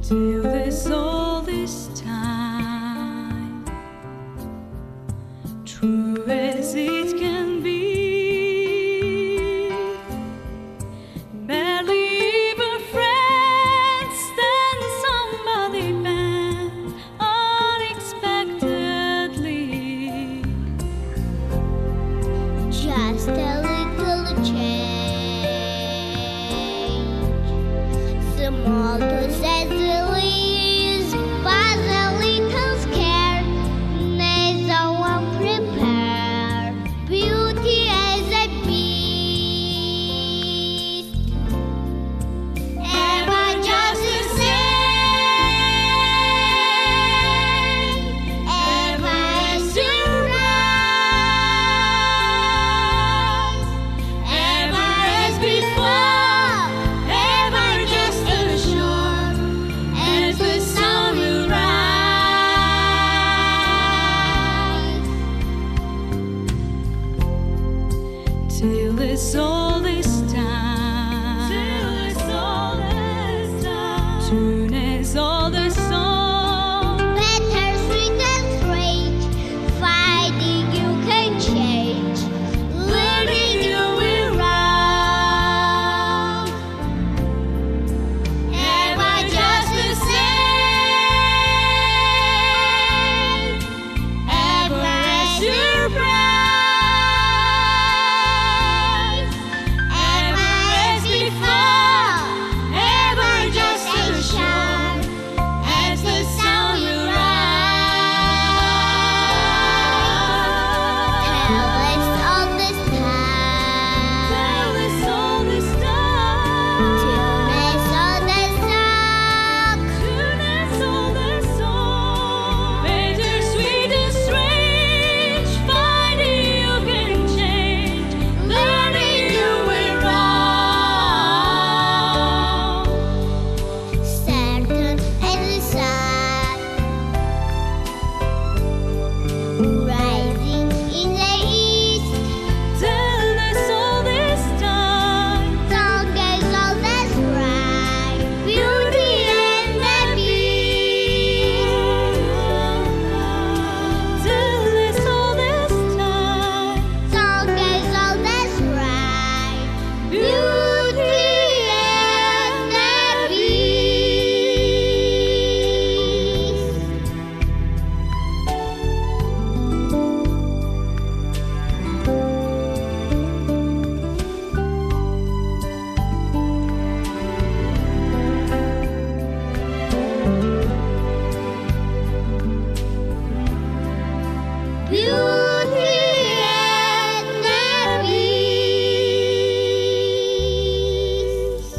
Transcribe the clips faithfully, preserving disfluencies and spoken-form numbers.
till this all this time, true as it can be. Barely even friends, then somebody bent unexpectedly. Just a little change, small to say the least, but a little scared, needs someone prepared. Beauty as a beast, ever just the same, ever a surprise, ever as before, ever just as sure as the sun will rise. Till this all this time, till this all this time, tune is all the song. Better sweet and strange, finding you can change, learning you will wrong. Ever just the same, ever a surprise, ever as before, ever just as sure as the sun will rise. Tell us all this time, Till this all this time, tune us all the song. tune is all the song. Better sweet and strange, finding you can change, learning you will wrong. Certain as the sun, rising in the east, Till this all this time, song is all that's right, beauty and the beast. till this all this time, Song is all that's right, beauty and the beast. Beauty and the beast.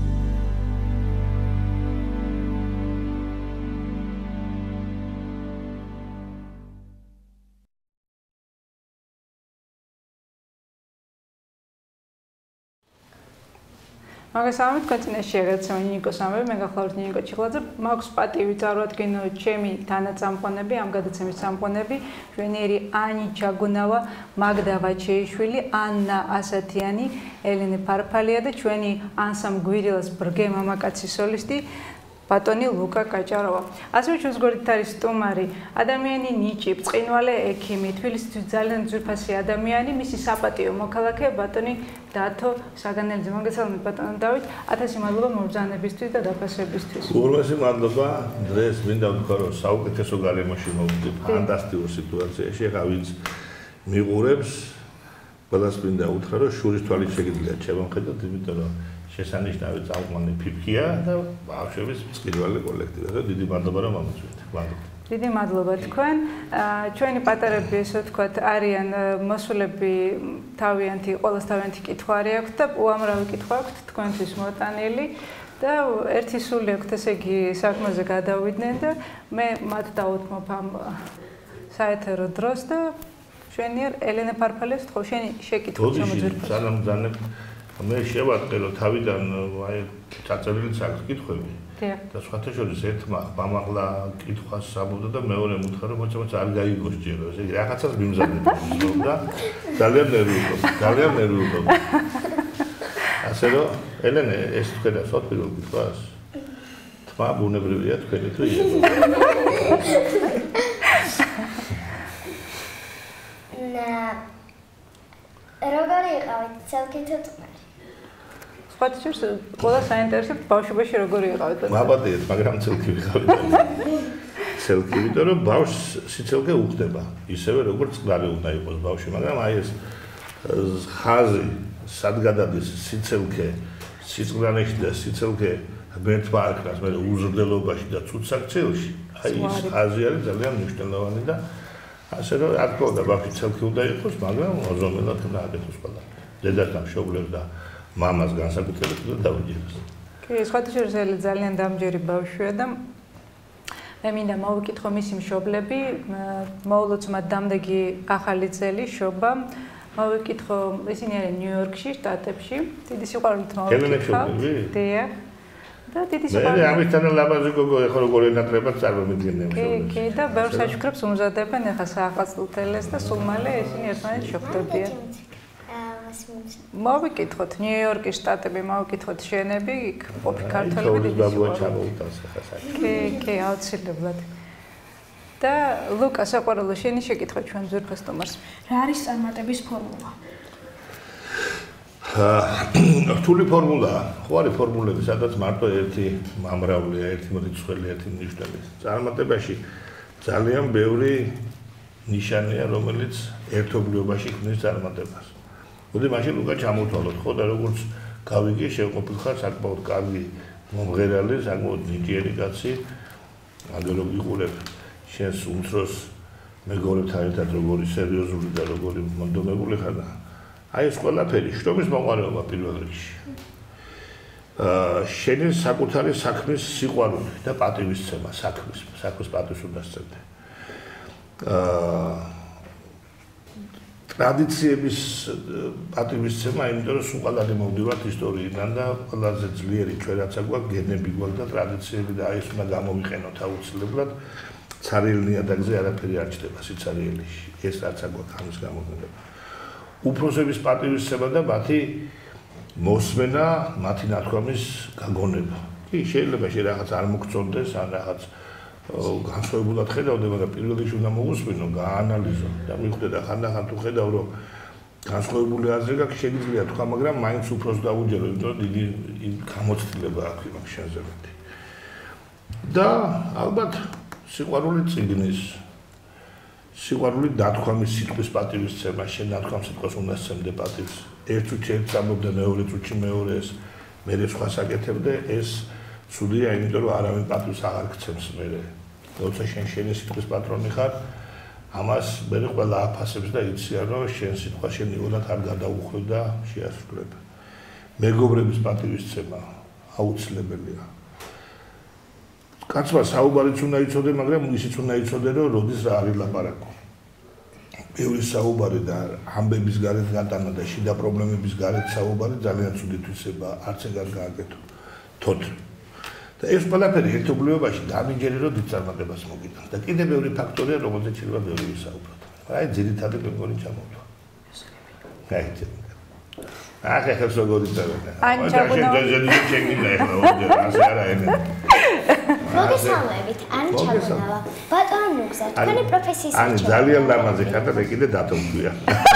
მოგესალმებით, თქვენ წინაშე გადაცემა ნიკოს ამბები, მე გახლავთ ნიკო ჩიხლაძე. მაქვს პატივი წარუადგინო ჩემი თანაწამყვანები, ამ გადაცემის წამყვანები, ჟვენიერი ანი ჩაგუნავა, მაგდა ვაჩეიშვილი, ანნა ასათიანი, ელენე ფარფალია და ჩვენი ანსამ გვირილას ბრგე მამაკაცი სოლისტი ბატონი ლუკა კაჭაროვა. ასევე ჩვენს გვერდით არის სტუმარი, ადამიანი ნიჭი, ბრწყინვალე ექიმი, თბილისის ძალიან ძვირფასი ადამიანი, მისი საპატიო მოქალაქე ბატონი დათო საგანელიძე. მოგესალმებით ბატონო დავით, ათასი მადლობა მობრძანებისთვის და დაფასებისთვის. უღრმესი მადლობა. დღეს მინდა ვთქვა, რომ საუკეთესო გარემოში მოვიდი, ფანტასტიკურ სიტუაციაში. ახლა ვინც მიყურებს, ყველას მინდა უთხრა, რომ შურის თვალით შეგიძლია შევამხედოთ, იმიტომ რომ შესანიშნავი წამყვანი ფიფქია და ბავშვების ბრწყინვალე კოლექტივი. დიდი მადლობა რომ მომწვით. მადლობა. დიდი მადლობა თქვენ. ჩვენი პატარები, ესე ვთქვათ, არიან მოსულები თავიანთი, ყოველს თავიანთი კითხვა აქვს და უამრავი კითხვა აქვს თქვენთვის მოტანილი და ერთი სული აქვს, ესე იგი, საქმეზე გადავიდნენ და მე მათ დავუთმობ ამ საეთერო დროს და შვენიერ ელენე ფარფალეს ვთხოვ, შენი შეკითხვა შემოძვირფას. სანამ ძანებ მე შევატყელო თავიდან აი წაწერილი აქვს კითხვები. და სხვათა შორის ერთმა მამაღლა კითხვას საბუდა და მეორემ უთხრა რომ მოიცა მოიცა არ გაიგოს ჯერო ესე იგი რაღაცას მიმზადებული და ძალიან ნერვიულობ ძალიან ნერვიულობ ასე რომ ელენე ეს თქვენ ასვათ პირველ კითხვას სხვა ბუნებრივია თქვენი თუ იება. როგორი იყავით ცალკე თუ წყნარი? სხვათაშორის ყველა საინტერესოდ ბავშვობაში როგორი იყავით? მაბადიეთ, მაგრამ ცელკი ვიყავით. ცელკი, იმიტომ რომ ბავშვს სიცელკე უხდება, ისევე როგორც წყნარი უნდა იყოს ბავშვი, მაგრამ აი ეს ხაზი სად გადადის სიცელკე, სიწყნარში და სიცელკე მერტმა არქნას მე უზრდელობაში და ცუცაქციაში, აი ეს ხაზი არის ძალიან მნიშვნელოვანი და ასე რომ რა თქმა უნდა ბავშვი ცელკი უნდა იყოს, მაგრამ ოზომელად უნდა აკეთოს ყველა. დედასთან მშობლებს და მამას განსაკუთრებით უნდა დაუჯეროს. კი, სხვათაშორის ელი ძალიან დამჯერი ბავშვია და მე მინდა მოვიკითხო მისი მშობლები, მოულოცმად დამდეგი ახალი წელი შობა. მოვიკითხო, ისინი არიან ნიუ-იორკში, შტატებში. დიდი სიყვარულით მოვიკითხავ. დიახ. და დიდი სიყვარული. მე ამისთან ლაბაზი გოგო ეხლა როგორ ენატრებად წარმომიდგენია. კი, კი და ბევრ საშუქრებს უმზადებენ ეხლა საახალწლოთელეს და სულ მალე ისინი ერთმანეთს შეხვდებიან. მოვიკითხოთ ნიუ-იორკის შტატები, მოვიკითხოთ შენები, იქ ყოფი ქართველები დიდი სიყვარული. კი, კი, აუცილებლად. და ლუკა, საყვარელო, შენი შეკითხვა ჩვენ ზურფას თომარს. რა არის წარმატების ფორმულა? რთული ფორმულაა. ხო არის ფორმულები, სადაც მარტო ერთი მამრავლია, ერთი მრიცხველი, ერთი ნიშნები. წარმატებაში ძალიან ბევრი ნიშანია, რომელიც ერთობლიობაში ქმნის წარმატებას. მოდი მაშინ ლუკა ჩამოვთვალოთ, ხო და როგორც გავიგე, შევყოფილხარ საკმაოდ კარგი მომღერალი, საკმაოდ ნიჭიერი კაცი. აგერო ვიყურებ შენს უმცროს მეგობრებთან ერთად როგორი სერიოზული და როგორი მონდომებული ხარ და აი ეს ყველაფერი შრომის მოყვარეობა პირველ რიგში. აა შენი საკუთარი საქმის სიყვარული და პატივისცემა საქმის, საქმის პატივს უნდა სცემდე. აა ტრადიციების პატივისცემა, იმიტომ რომ სულ ყველანი მოვდივართ ისტორიიდან და ყველაზე ძლიერი ჩვენ რაც აგვაქვს გენები გვაქვს და ტრადიციები და აი ეს უნდა გამოვიყენოთ აუცილებლად. ცარიელ ნიადაგზე არაფერი არ ჩდება სიცარიელში. ეს რაც აგვაქვს ამის გამოყენება. უფროსების პატივისცემა და მათი მოსმენა, მათი ნათქვამის გაგონება. კი, შეიძლება შე რაღაც არ მოგწონდეს, ან რაღაც განსხვავებულად ხედავდე, მაგრამ პირველ რიგში უნდა მოგუსმინო, გაანალიზო და მიხვდე და ხანდახან თუ ხედავ, რომ განსხვავებული აზრი გაქვს, შეიძლება თქვა, მაგრამ მაინც უფროს დაუჯერო, იმიტომ რომ დიდი გამოცდილება აქვს იმას შენზე მეტი. და ალბათ სიყვარული წიგნის, სიყვარული დათქვამის სიტყვის პატივისცემა, შენ დათქვამ სიტყვას უნდა სცემდე პატივს. ერთ წუთში ერთ წამობდე, მეორე წუთში მეორეს, მერე სხვა საკეთებდე, ეს ცუდია, იმიტომ რომ არავინ პატივს აღარ გცემს მერე. როცა შენ შენი სიტყვის პატრონი ხარ, ამას მერე ყველა აფასებს და იციან, რომ შენ სიტყვა შენივრად არ გადაუხვევ და შეასრულებ. მეგობრების პატივისცემა აუცილებელია. კაცმა საუბარიც უნდა იცოდე, მაგრამ ისიც უნდა იცოდე, რომ როდის რა არის ლაპარაკო. ბევრი საუბარი და ამბების გარეთ გატანა და შიდა პრობლემების გარეთ საუბარი ძალიან ცუდი თვისება, არც ეგარ გააკეთო. თოთ. და ეს ყველაფერი ერთობლიობაში დამიჯერე, რომ დიდ წარმატებას მოგიტანს. და კიდევ ბევრი ფაქტორია, რომელზეც შეიძლება ბევრი ვისაუბროთ. აი ძირითადი მეგონი ჩამოვთვა. აი ეს. ახ ახ როგორ იწევდა. აი ჩაგუნა. ძეძედი შეგინდა ახლა ორჯერ ასე არა ემე. მოგესალმებით, ან ჩაგუნავა. ბატონო ნუგზა, თქვენი პროფესიის ან ძალიან ლამაზი ხარ და მე კიდე დათომქვია.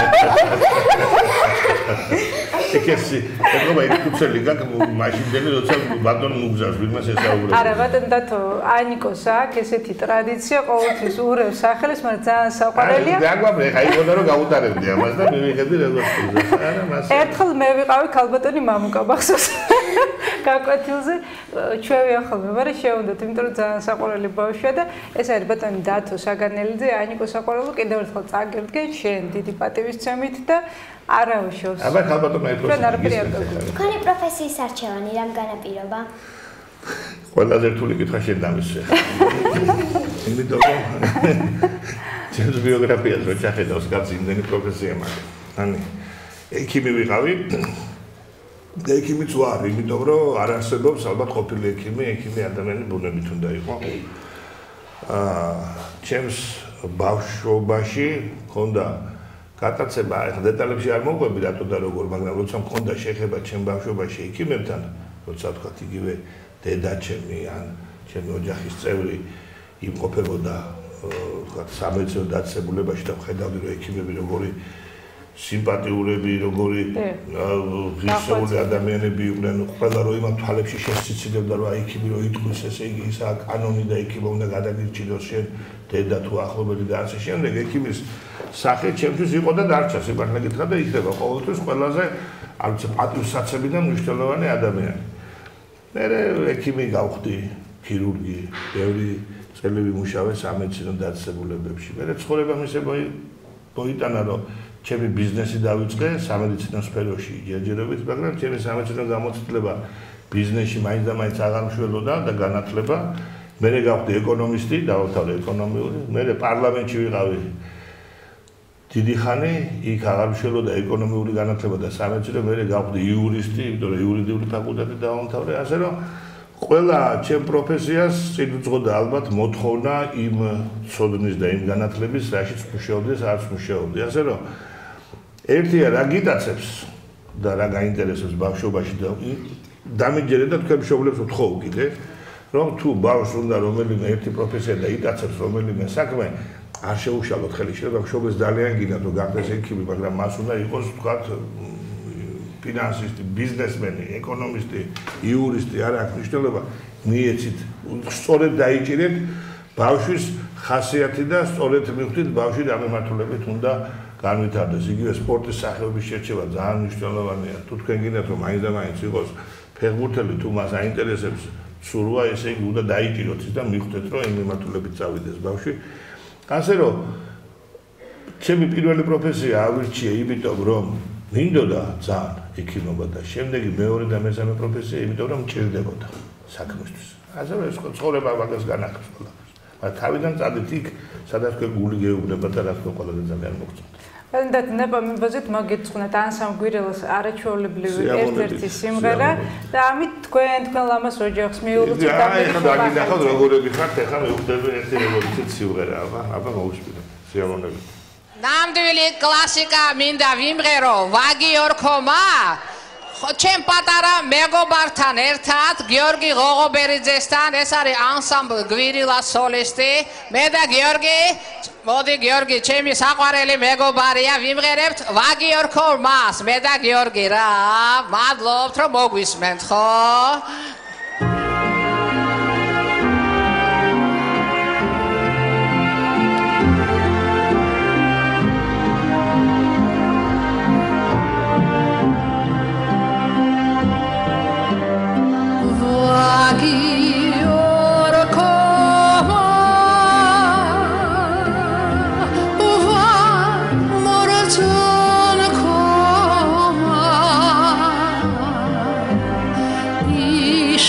ეკესი, ეხლა მე კუცელი გაქვს მაშინდელი როცა ბატონო ნუგზას ვინმეს ესაუბრებს. არა, ბატონო დათო, ანიკოს აქვს ესეთი ტრადიცია, ყოველთვის ურევს სახელს, მაგრამ ძალიან საყვარელია. აი, დაგვაბრე, ხა იგონა რომ გაუტარებდი ამას და მე ვიღებდი როგორც თუზას. არა, მას. ერთხელ მე ვიყავი ქალბატონი მამუკა ბახსოს. გაკვეთილზე ჩვევია ხოლმე, მაგრამ შეუნდათ, იმიტომ რომ ძალიან საყვარელი ბავშვია და ეს არის ბატონი დათო საგანელიძე, ანიკო საყვარელო, კიდევ ერთხელ წაგერდგენ შენ დიდი პატივისცემით და არავიშოს. აბა ქალბატონი აი ჩვენ არაფერი არ გაგვიგია. თქვენი პროფესიის არჩევანი რამ განაპირობა? ყველაზე რთული კითხვა შენ დამისვე. იმიტომ რომ ჩემს ბიოგრაფიას რო ჩახედავს კაცი იმდენი პროფესია მაქვს. ანუ ექიმი ვიყავი და ექიმიც ვარ, იმიტომ რომ არ არსებობს ალბათ ყოფილი ექიმი, ექიმი ადამიანი ბუნებით უნდა იყო. აა ჩემს ბავშვობაში მქონდა გატაცება, ეხლა დეტალებში არ მოვყვები რატო და როგორ, მაგრამ როცა მქონდა შეხება ჩემ ბავშვობაში ექიმებთან, როცა თქვა იგივე დედა ჩემი ან ჩემი ოჯახის წევრი იმყოფებოდა ვთქვათ სამედიცინო დაწესებულებაში და ხედავდი რომ ექიმები როგორი სიმპათიურები, როგორი ღირსეული ადამიანები იყვნენ, ყველა რო იმათ თვალებში შესწიცილებდა რომ აი ექიმი რო იტყვის ესე იგი ისა კანონი და ექიმი უნდა გადაგირჩიოს შენ დედა თუ ახლობელი და ასე შემდეგ ექიმის სახე ჩემთვის იყო და დარჩა სიმართლე გითხრა და იქნება ყოველთვის ყველაზე არც პატივსაცემი და მნიშვნელოვანი ადამიანი. მე ექიმი გავხდი, ქირურგი, ბევრი წელი ვიმუშავე სამედიცინო დაწესებულებებში. მე ცხოვრება მისე მოიტანა რომ ჩემი ბიზნესი დავიწყე სამედიცინო სფეროში ჯერჯერობით, მაგრამ ჩემი სამედიცინო გამოცდილება ბიზნესში მაინც და მაინც აღარ მშველოდა და განათლება. მე გავხდი ეკონომისტი, დავთავრე ეკონომიური, მე პარლამენტში ვიყავი დიდი ხანი, იქ აღარ მშველოდა ეკონომიური განათლება და სამედიცინო, მე გავხდი იურისტი, იმიტომ რომ იურიდიული ფაკულტეტი დავამთავრე, ასე რომ ყველა ჩემ პროფესიას წინ უძღოდა ალბათ მოთხოვნა იმ ცოდნის და იმ განათლების, რაშიც მუშაობდეს, არც მუშაობდი. ასე რომ ერთია რა გიტაცებს და რა გაინტერესებს ბავშვობაში და დამიჯერე და თქვენ მშობლებს ვთხოვ კიდე, რომ თუ ბავშვს უნდა რომელიმე ერთი პროფესია და იტაცებს რომელიმე საქმე, არ შეუშალოთ ხელი, შეიძლება მშობლებს ძალიან გინდათ რომ გახდეს ექიმი, მაგრამ მას უნდა იყოს ვთქვათ ფინანსისტი, ბიზნესმენი, ეკონომისტი, იურისტი, არ აქვს მნიშვნელობა, მიეცით, სწორედ დაიჭირეთ ბავშვის ხასიათი და სწორედ მივხვდით ბავშვი დამემართულებით უნდა განვითარდეს. იგივე სპორტის სახეობის შერჩევა ძალიან მნიშვნელოვანია. თუ თქვენ გინდათ რომ მაინც და მაინც იყოს ფეხბურთელი, თუ მას აინტერესებს ცურვა, ესე იგი უნდა დაიჭიროთ ის და მივხვდეთ რომ იმ მიმართულებით წავიდეს ბავშვი. ასე რომ ჩემი პირველი პროფესია ავირჩიე იმიტომ რომ მინდოდა ძალიან ექიმობა და შემდეგი მეორე და მესამე პროფესია იმიტომ რომ მჭირდებოდა საქმისთვის. ასე რომ ეს ცხოვრება მაგას განახავს ყველაფერს. მაგრამ თავიდან წადით იქ, სადაც თქვენ გული გეუბნება და რაც თქვენ ყველაზე ძალიან მოგწონთ. და ნება მიბაზეთ მოგეწყვეტ ანსამ გვირელას არაჩვეულებრივი ერთ-ერთი სიმღერა და ამით თქვენ თქვენ ლამას ოჯახს მიულოცეთ და აი ხა დაგინახავთ როგორები ხართ, ახლა მივხვდები ერთი რევოლუციის სიმღერა, აბა, აბა მოვუსმინოთ. სიამოვნებით. ნამდვილი კლასიკა მინდა ვიმღერო ვაგიორქომა ჩემ პატარა მეგობართან ერთად გიორგი ღოღობერიძესთან ეს არის ანსამბლ გვირილა სოლისტი მე და გიორგი მოდი გიორგი ჩემი საყვარელი მეგობარია ვიმღერებთ ვაგიორქომას მე და გიორგი რა მადლობთ რომ მოგვისმენთ ხო Иш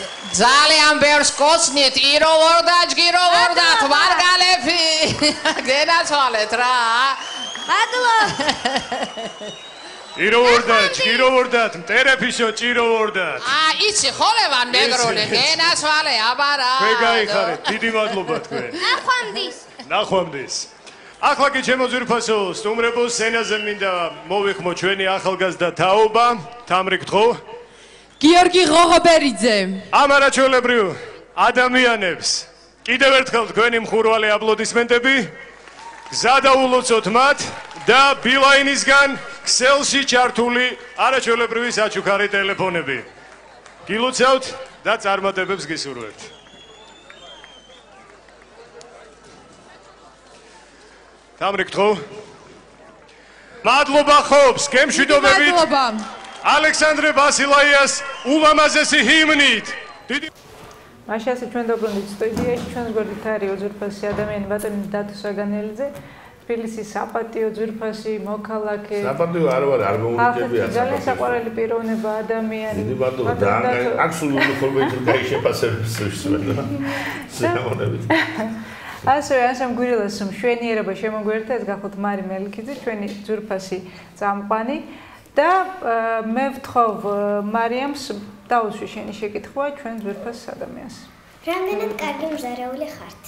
ძალიან ბევრს კოცნით, ირო ვარ და ჯგირო ვარ და თვარგალები. გენაცვალეთ რა. მადლობა. ირო ვარ და ჯგირო ვარ და მტერეფისო ჭირო ვარ და. აა იცი ხოლევან მეგროლი, გენაცვალე აბარა. თქვენ გაიხარეთ, დიდი მადლობა თქვენ. ნახვამდის. ნახვამდის. ახლა კი ჩემო ძვირფასო სტუმრებო სცენაზე მინდა მოვიხმო ჩვენი ახალგაზრდა თაობა, თამრიგ თხო. გიორგი ღოღობერიძე. ამ არაჩვეულებრივ ადამიანებს კიდევ ერთხელ თქვენი მხურვალე აპლოდისმენტები. გზა დაულოცოთ მათ და ბილაინისგან ქსელში ჩართული არაჩვეულებრივი საჩუქარი ტელეფონები. გილოცავთ და წარმატებებს გისურვებთ. თამრიგ თხო. მადლობა ხობს, გემშვიდობებით. მადლობა. ალექსანდრე ბასილაიას ულამაზესი ჰიმნით. დიდი მაშასი ჩვენ დაბრუნდით სტუდიაში, ჩვენს გვერდით არის ძვირფასი ადამიანი ბატონი დათო საგანელიძე, თბილისის საპატიო ძვირფასი მოქალაქე. საპატიო არ ვარ, არ მომუნიჭებია საპატიო. ძალიან საყვარელი პიროვნება ადამიანი. დიდი მადლობა და აბსოლუტურად ხოლმე გაიშეფასებს შეშვენა. სიამოვნებით. ასე ასე მგვირელას მშვენიერება შემოგვერთა ეს გახოთ მარი მელიქიძე, ჩვენი ძვირფასი წამყვანი. და მე ვთხოვ მარიამს დაუსვი შენი შეკითხვა ჩვენ ძვირფას ადამიანს. რამდენად კარგი მზარეული ხართ?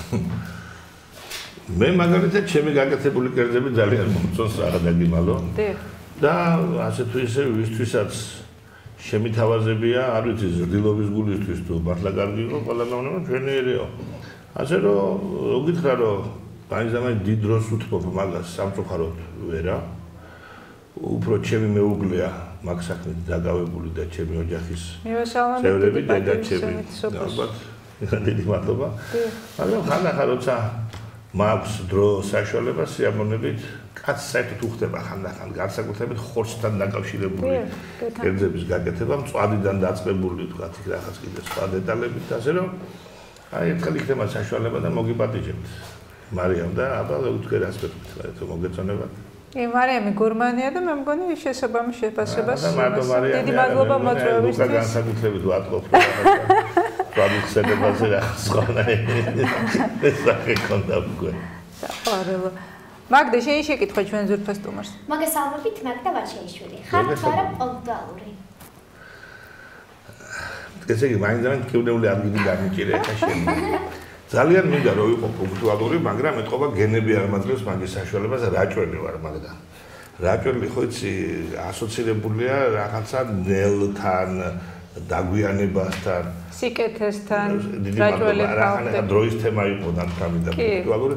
მე მაგალითად ჩემი გაკეთებული კერძები ძალიან მომწონს რა დაგიმალო. დიახ. და ასე თუ ისე ვისთვისაც შემითავაზებია, არ ვიცი ზრდილობის გულისთვის თუ მართლა კარგი იყო, ყველა მეუბნება ჩვენიერეო. ასე რომ უგითხრა რომ მაინც-მაინც დიდ დროს უთმობ მაგას სამწუხაროდ ვერა. უფრო ჩემი მეუღლეა მაგ საქმით დაგავებული და ჩემი ოჯახის წევრები და ჩემი ალბათ დიდი მადლობა. მაგრამ ხანდახან როცა მაქვს დრო საშუალება სიამოვნებით კაც საერთოდ უხდება ხანდახან განსაკუთრებით ხორცთან დაკავშირებული კერძების გაკეთება მწვადიდან დაწყებული თქვათ იქ რაღაც კიდე სხვა დეტალებით და ასე რომ აი ერთხელ იქნება საშუალება და მოგიპატიჟებთ მარიამ და აბა თქვენ რას ვეთქვით თუ მოგეწონებათ. კი, მარიამი გურმანია და მე მგონი შესაბამის შეფასებას. დიდი მადლობა მოწვევისთვის. და განსაკუთრებით ვატყობ რაღაცა. თვალხსენებაზე რაღაც სხვანაირი. ეს სახე კონდა უკვე. საყვარელო. მაგდა შენი შეკითხვა ჩვენ ძვირფას სტუმარს. მოგესალმებით, მაგდა ვაჩეიშვილი. ხართ თუ არა პუნქტუალური? ესე იგი, მაინც-მაინც კივნეული ადგილი გამიჭირე ხა შენ. ძალიან მინდა რომ იყო პუნქტუალური, მაგრამ ეთყობა გენები არ მაძლევს მაგის საშუალებას, რაჭველი ვარ მაგდა. რაჭველი ხო იცი ასოცირებულია რაღაცა ნელთან, დაგვიანებასთან, სიკეთესთან, რაჭველი ხალხი. დროის თემა იყო დამთავრდა და პუნქტუალური.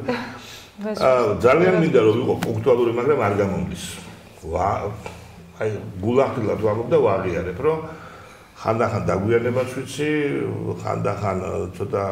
ძალიან მინდა რომ იყო პუნქტუალური, მაგრამ არ გამომდის. აი გულახდილად ვამბობ და ვაღიარებ, რომ ხანდახან დაგვიანებას ვიცი, ხანდახან ცოტა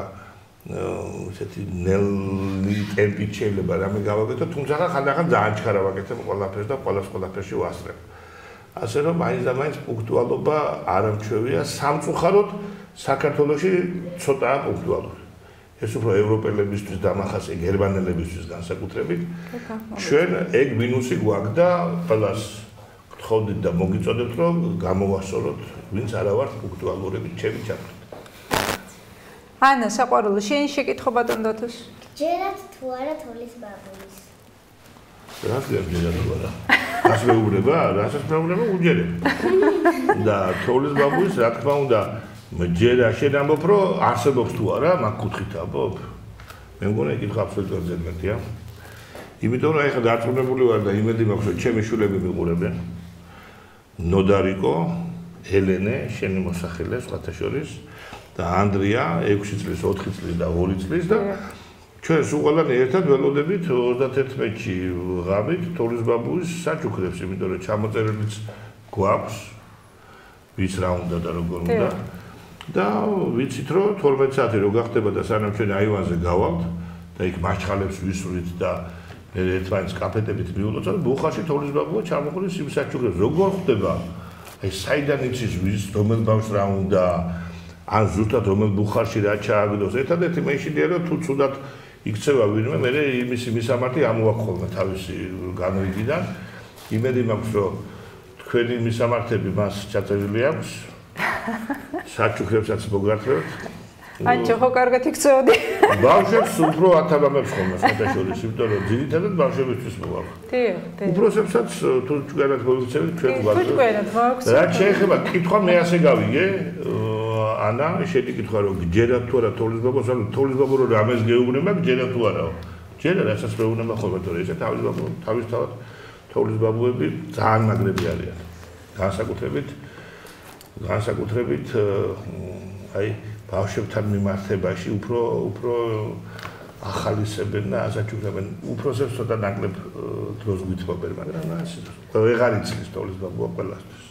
ესეთი ნელი ტემპით შეიძლება რამე გავაკეთო, თუმცა ხანდახან ძალიან ჩქარა ვაკეთებ ყველაფერს და ყველას ყველაფერში ვასწრებ. ასე რომ მაინც და მაინც პუნქტუალობა არ ამჩვევია, სამწუხაროდ საქართველოში ცოტაა პუნქტუალური. ეს უფრო ევროპელებისთვის დამახასია, გერმანელებისთვის განსაკუთრებით. ჩვენ ეგ მინუსი გვაქვს და ყველას გთხოვდით და მოგიწოდებთ, რომ გამოვასწოროთ, ვინც არა ვართ პუნქტუალურები, ჩემი ჩათვლით. ანა, საყვარელო, შენი შეკითხვა ბატონ დათოს. ჯერათ თუ არა თოლის ბაბუის? რას გერჯერათ თუ არა? რას მეუბნება? რასაც მეუბნება უჯერებ. და თოლის ბაბუის, რა თქმა უნდა, ჯერა შენ ამბობ, რომ არსებობს თუ არა, მაგ კუთხით ამბობ. მე მგონი ეკითხა აბსოლუტურად ზედმეტია. იმიტომ რომ ეხლა დარწმუნებული ვარ და იმედი მაქვს, რომ ჩემი შვილები მიყურებენ. ნოდარიკო, ელენე, შენი მოსახელე, სხვათა შორის. და ანდრია ექვსი წლის, ოთხი წლის და ორი წლის და ჩვენ სულ ყველანი ერთად ველოდებით ოცდაათი ღამით თოლის ბაბუის საჩუქრებს, იმიტომ რომ ჩამოწერილიც გვაქვს, ვის რა უნდა და როგორ უნდა. და ვიცით რომ თორმეტ საათი რო გახდება და სანამ ჩვენ აივანზე გავალთ და იქ მაჩხალებს ვისვრით და ერთმანეთს კაფეტებით მიულოცავთ, ბუხარში თოლის ბაბუა ჩამოყრის იმ საჩუქრებს. როგორ ხდება? აი საიდან იცის ვის რომელ ბავშვს რა უნდა ან ზუსტად რომელ ბუხარში რა ჩააგდოს. ერთადერთი მეშინია რომ თუ ცუდად იქცევა ვინმე, მე იმისი მისამართი ამოაქვს ხოლმე თავისი განრიგიდან. იმედი მაქვს რომ თქვენი მისამართები მას ჩაწერილი აქვს საჩუქრებსაც მოგართმევთ. ანჩო ხო კარგად იქცეოდი. ბავშვებს უფრო ათაბამებს ხოლმე საერთაშორისო, იმიტომ რომ ძირითადად ბავშვებისთვის მოაქვს. დიახ, დიახ. უფროსებსაც თუ ჩვენად მოიქცევით, ჩვენ თუ გვაქვს. ჩვენად მოაქვს. რაც შეეხება კითხვა მე ასე გავიგე, ანა, შედი კითხვა რომ გჯერათ თუ არა თოვლის ბაბოს, ანუ თოვლის ბაბო რომ რამეს გეუბნება, გჯერათ თუ არაო. ჯერა რასაც მეუბნება ხოლმე, თორე ესე თავის ბაბო, თავისთავად თოვლის ბაბუები ძალიან მაგრები არიან. განსაკუთრებით განსაკუთრებით აი ბავშვებთან მიმართებაში უფრო უფრო ახალისებენ და ასაჩუქრებენ. უფროსებს ცოტა ნაკლებ დროს გვითხოვენ, მაგრამ ასე ვეღარ იცის თოვლის ბაბუა ყველასთვის.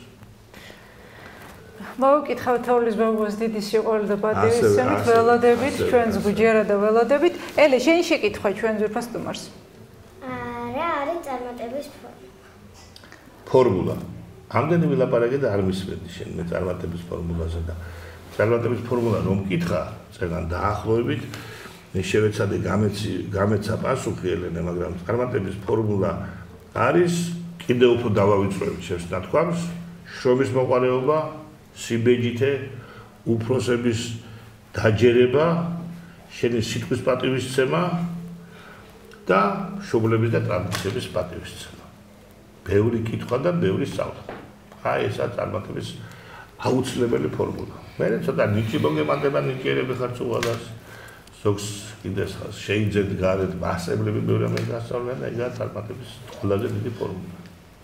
მოვიკითხავ თოვლის ბაბუას დიდი სიყვარული და პატივისცემით, ველოდებით, ჩვენს გუჯერა და ველოდებით. ელე, შენი შეკითხვა ჩვენ ძვირფას სტუმარს. რა არის წარმატების ფორმულა? ფორმულა. ამდენი ვილაპარაკე და არ მისმენდი შენ მე წარმატების ფორმულაზე და წარმატების ფორმულა რომ მკითხა, წეგან დაახლოებით მე შევეცადე გამეცი გამეცა პასუხი ელენე, მაგრამ წარმატების ფორმულა არის კიდევ უფრო დავავიწროებით შენს ნათქვამს, შრომის მოყარეობა, სიბეჯითე, უფროსების დაჯერება, შენი სიტყვის პატივისცემა და მშობლების და ტრადიციების პატივისცემა. ბევრი კითხვა და ბევრი სწავლა. აი ესა წარმატების აუცილებელი ფორმულა. მე ცოტა ნიჭი მოგემატება ნიჭიერები ხარ უღალას. ზოგს კიდე შეიძლება გარეთ მასწავლებლები ბევრი ამას გასწავლენ და ეგაა წარმატების ყველაზე დიდი ფორმულა.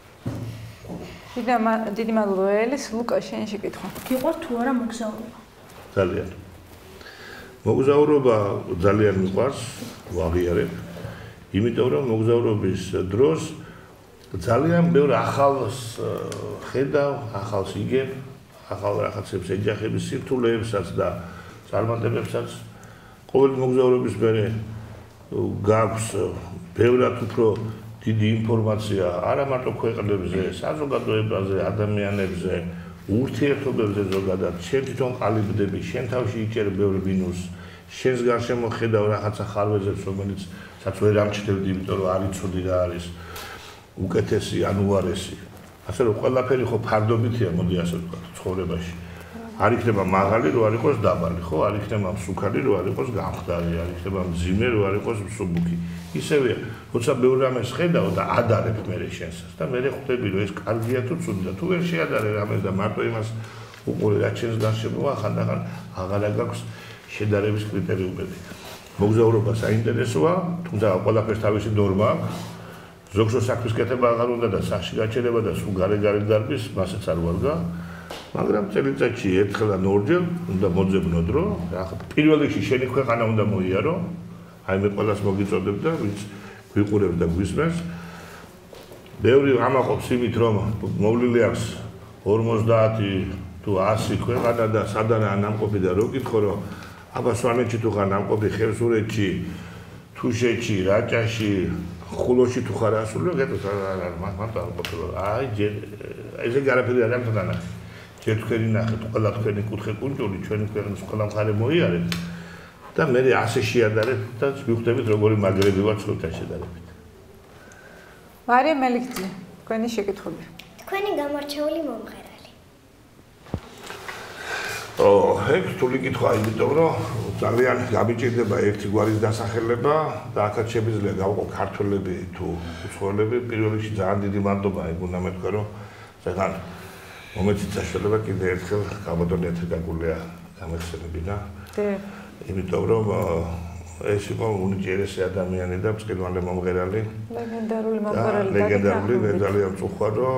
დიდი მადლობა ელის, ლუკა შენ შეკითხვა. გიყვართ თუ არა მოგზაურობა? ძალიან. მოგზაურობა ძალიან მიყვარს, ვაღიარებ. იმიტომ რომ მოგზაურობის დროს ძალიან ბევრ ახალს ხედავ, ახალს იგებ, ახალ რაღაცებს ეჯახების სირთულეებსაც და წარმატებებსაც. ყოველი მოგზაურობის მერე გაქვს ბევრად უფრო დიდი ინფორმაცია არა მარტო ქვეყნებზე, საზოგადოებაზე, ადამიანებზე, ურთიერთობებზე ზოგადად. შენ თვითონ ყალიბდები, შენ თავში იჭერ ბევრ მინუსს, შენს გარშემო ხედავ რაღაცა ხარვეზებს, რომელიც საც ვერ ამჩნევდი, იმიტომ რომ არ იცოდი რა არის უკეთესი ან უარესი. ასე რომ ყველაფერი ხო ფარდობითია, მოდი ასე ვთქვათ, ცხოვრებაში. არ იქნება მაღალი, რო არ იყოს დაბალი, ხო? არ იქნება მსუქარი, რო არ იყოს გამხდარი, არ იქნება მძიმე, რო არ იყოს მსუბუქი. ისევია, როცა ბევრ რამეს ხედავ და ადარებ მე შენსაც და მე ხვდები, რომ ეს კარგია თუ ცუდია. თუ ვერ შეადარე რამეს და მარტო იმას უყურე, რაც შენს გარშემოა, ხანდახან აღარ გაქვს შედარების კრიტერიუმები. მოგზაურობა საინტერესოა, თუმცა ყველაფერს თავისი ნორმა აქვს. ზოგს საქმის კეთება აღარ უნდა და სახში გაჩერება და სულ გარე-გარე დარბის, მასაც არ ვარგა. მაგრამ წელიწადში ერთხელ ან ორჯერ უნდა მოძებნო დრო. პირველ რიგში შენი ქვეყანა უნდა მოიარო. აი მე ყველას მოგიწოდებ და ვინც გვიყურებს და გვისმენს. ბევრი ამაყობს იმით, რომ მოვლილი აქვს ორმოცდაათი თუ ასი ქვეყანა და სადანაა ნამყოფი და რო გითხო, რომ აბა სვანეთში თუ ხარ ნამყოფი, ხევსურეთში, თუშეთში, რაჭაში, ხულოში თუ ხარ ასული, გეტყვით არა, მარტო არ ყოფილა. აი ჯერ ესე გარაფერი არ ამთანა ნახე. ჯერ თქვენი ნახეთ, ყველა თქვენი კუთხე კუნჭული, ჩვენი ქვეყნის ყველა მხარე მოიარეთ და მე ასე შეადარეთ და მივხვდებით როგორი მაგრები ვარ სხვათან შედარებით. მარია მელიქძე, თქვენი შეკითხვები. თქვენი გამორჩეული მომღერალი. ო, ეგ რთული კითხვა, იმიტომ რომ ძალიან გამიჭირდება ერთი გვარის დასახელება და აქაც შემიძლია გავყო ქართველები თუ უცხოელები. პირველ რიგში ძალიან დიდი მადლობა, ეგ უნდა მეთქვა, რომ ზეგან მომეცით საშუალება კიდე ერთხელ გამოდონიათ გაგულია გამეხსენებინა. იმიტომ რომ ეს იყო უნიჭიერესი ადამიანი და ბრწყინვალე მომღერალი. ლეგენდარული მომღერალი. ლეგენდარული და ძალიან წუხარო.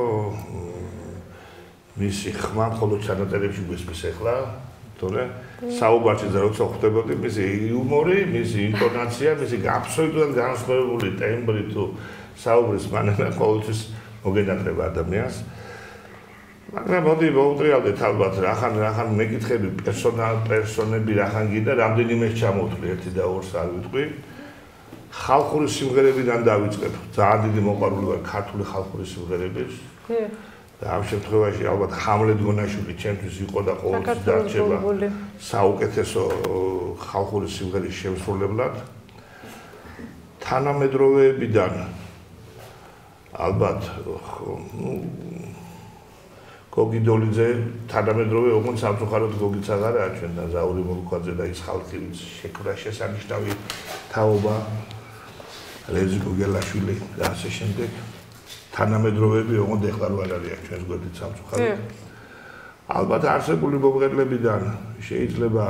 მისი ხმა მხოლოდ ჩანაწერებში გვესმის ახლა, თორე საუბარში და როცა ხვდებოდი მისი იუმორი, მისი ინტონაცია, მისი გაფსოიდან განსხვავებული ტემბრი თუ საუბრის მანერა ყოველთვის მოგენატრება ადამიანს. მაგრამ მოდი მოუტრიალდეთ ალბათ, რახან რახან მეკითხები პერსონალ პერსონები რახან გინდა, რამდენიმეს ჩამოვთვლი, ერთი და ორს არ ვიტყვი. ხალხური სიმღერებიდან დავიწყებ. ძალიან დიდი მოყვარული ვარ ქართული ხალხური სიმღერების. და ამ შემთხვევაში ალბათ ხამლეთ გონაშვილი ჩემთვის იყო და ყოველთვის დარჩება საუკეთესო ხალხური სიმღერის შემსრულებლად. თანამედროვეებიდან ალბათ გოგიდოლიძე თანამედროვე ოღონდ სამწუხაროდ გოგიც აღარაა ჩვენთან ზაური მოლუქვაძე და ის ხალხი ვინც შექმნა შესანიშნავი თაობა ლევზი გოგელაშვილი და ასე შემდეგ თანამედროვეები ოღონდ ეხლა რო არ არიან ჩვენს გვერდით სამწუხაროდ ალბათ არსებული მომღერლებიდან შეიძლება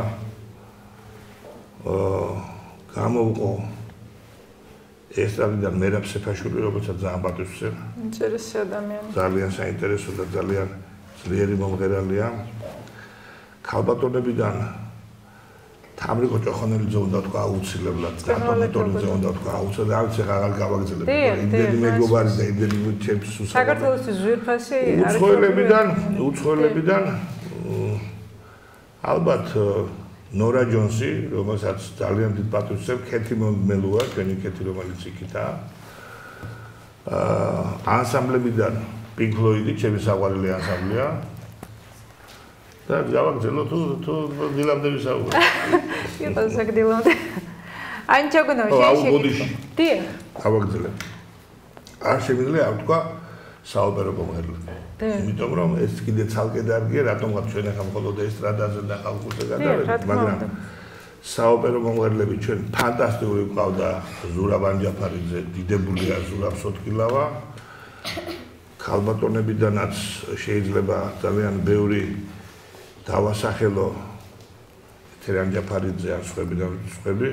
აა გამოვყო ესტრადიდან მერაბ სეფაშვილი რომელსაც ძალიან პატივს ვცემ ინტერესი ადამიანი ძალიან საინტერესო და ძალიან ძლიერი მომღერალია ქალბატონებიდან თამრიკო ჭოხონელიძე უნდა თქვა აუცილებლად თამრიკოლიძე უნდა თქვა აუცილებლად არც ახლა აღარ გავაგზავნებ იმდენი მეგობარი და იმდენი ჩემს უსაუბრო საქართველოს ზვირფასი არის უცხოელებიდან უცხოელებიდან ალბათ ნორა ჯონსი, რომელსაც ძალიან დიდ პატივს ვცემ, ქეთი მელუა, ჩვენი ქეთი რომელიც იქითაა. აა ანსამბლებიდან Pink Floyd-ი, ჩემი საყვარელი ანსამბლია. და გავაგზავნო თუ თუ დილამდე ვისაუბრე. იყო ზაგდილამდე. ან ჩაგონო შეშე. დიე. გავაგზავნე. არ შემიძლია არ თქვა საოპერო მომღერლები. იმიტომ რომ ეს კიდე ცალკე დარგია, რატომღაც ჩვენ ახლა მხოლოდ ესტრადაზე და ხალხურზე გადავედით, მაგრამ საოპერო მომღერლები ჩვენ ფანტასტიკური ყავდა ზურაბ ანჯაფარიძე, დიდებულია ზურაბ სოტკილავა. ქალბატონებიდანაც შეიძლება ძალიან ბევრი დავასახელო თერან ჯაფარიძე ან სხვები და სხვები.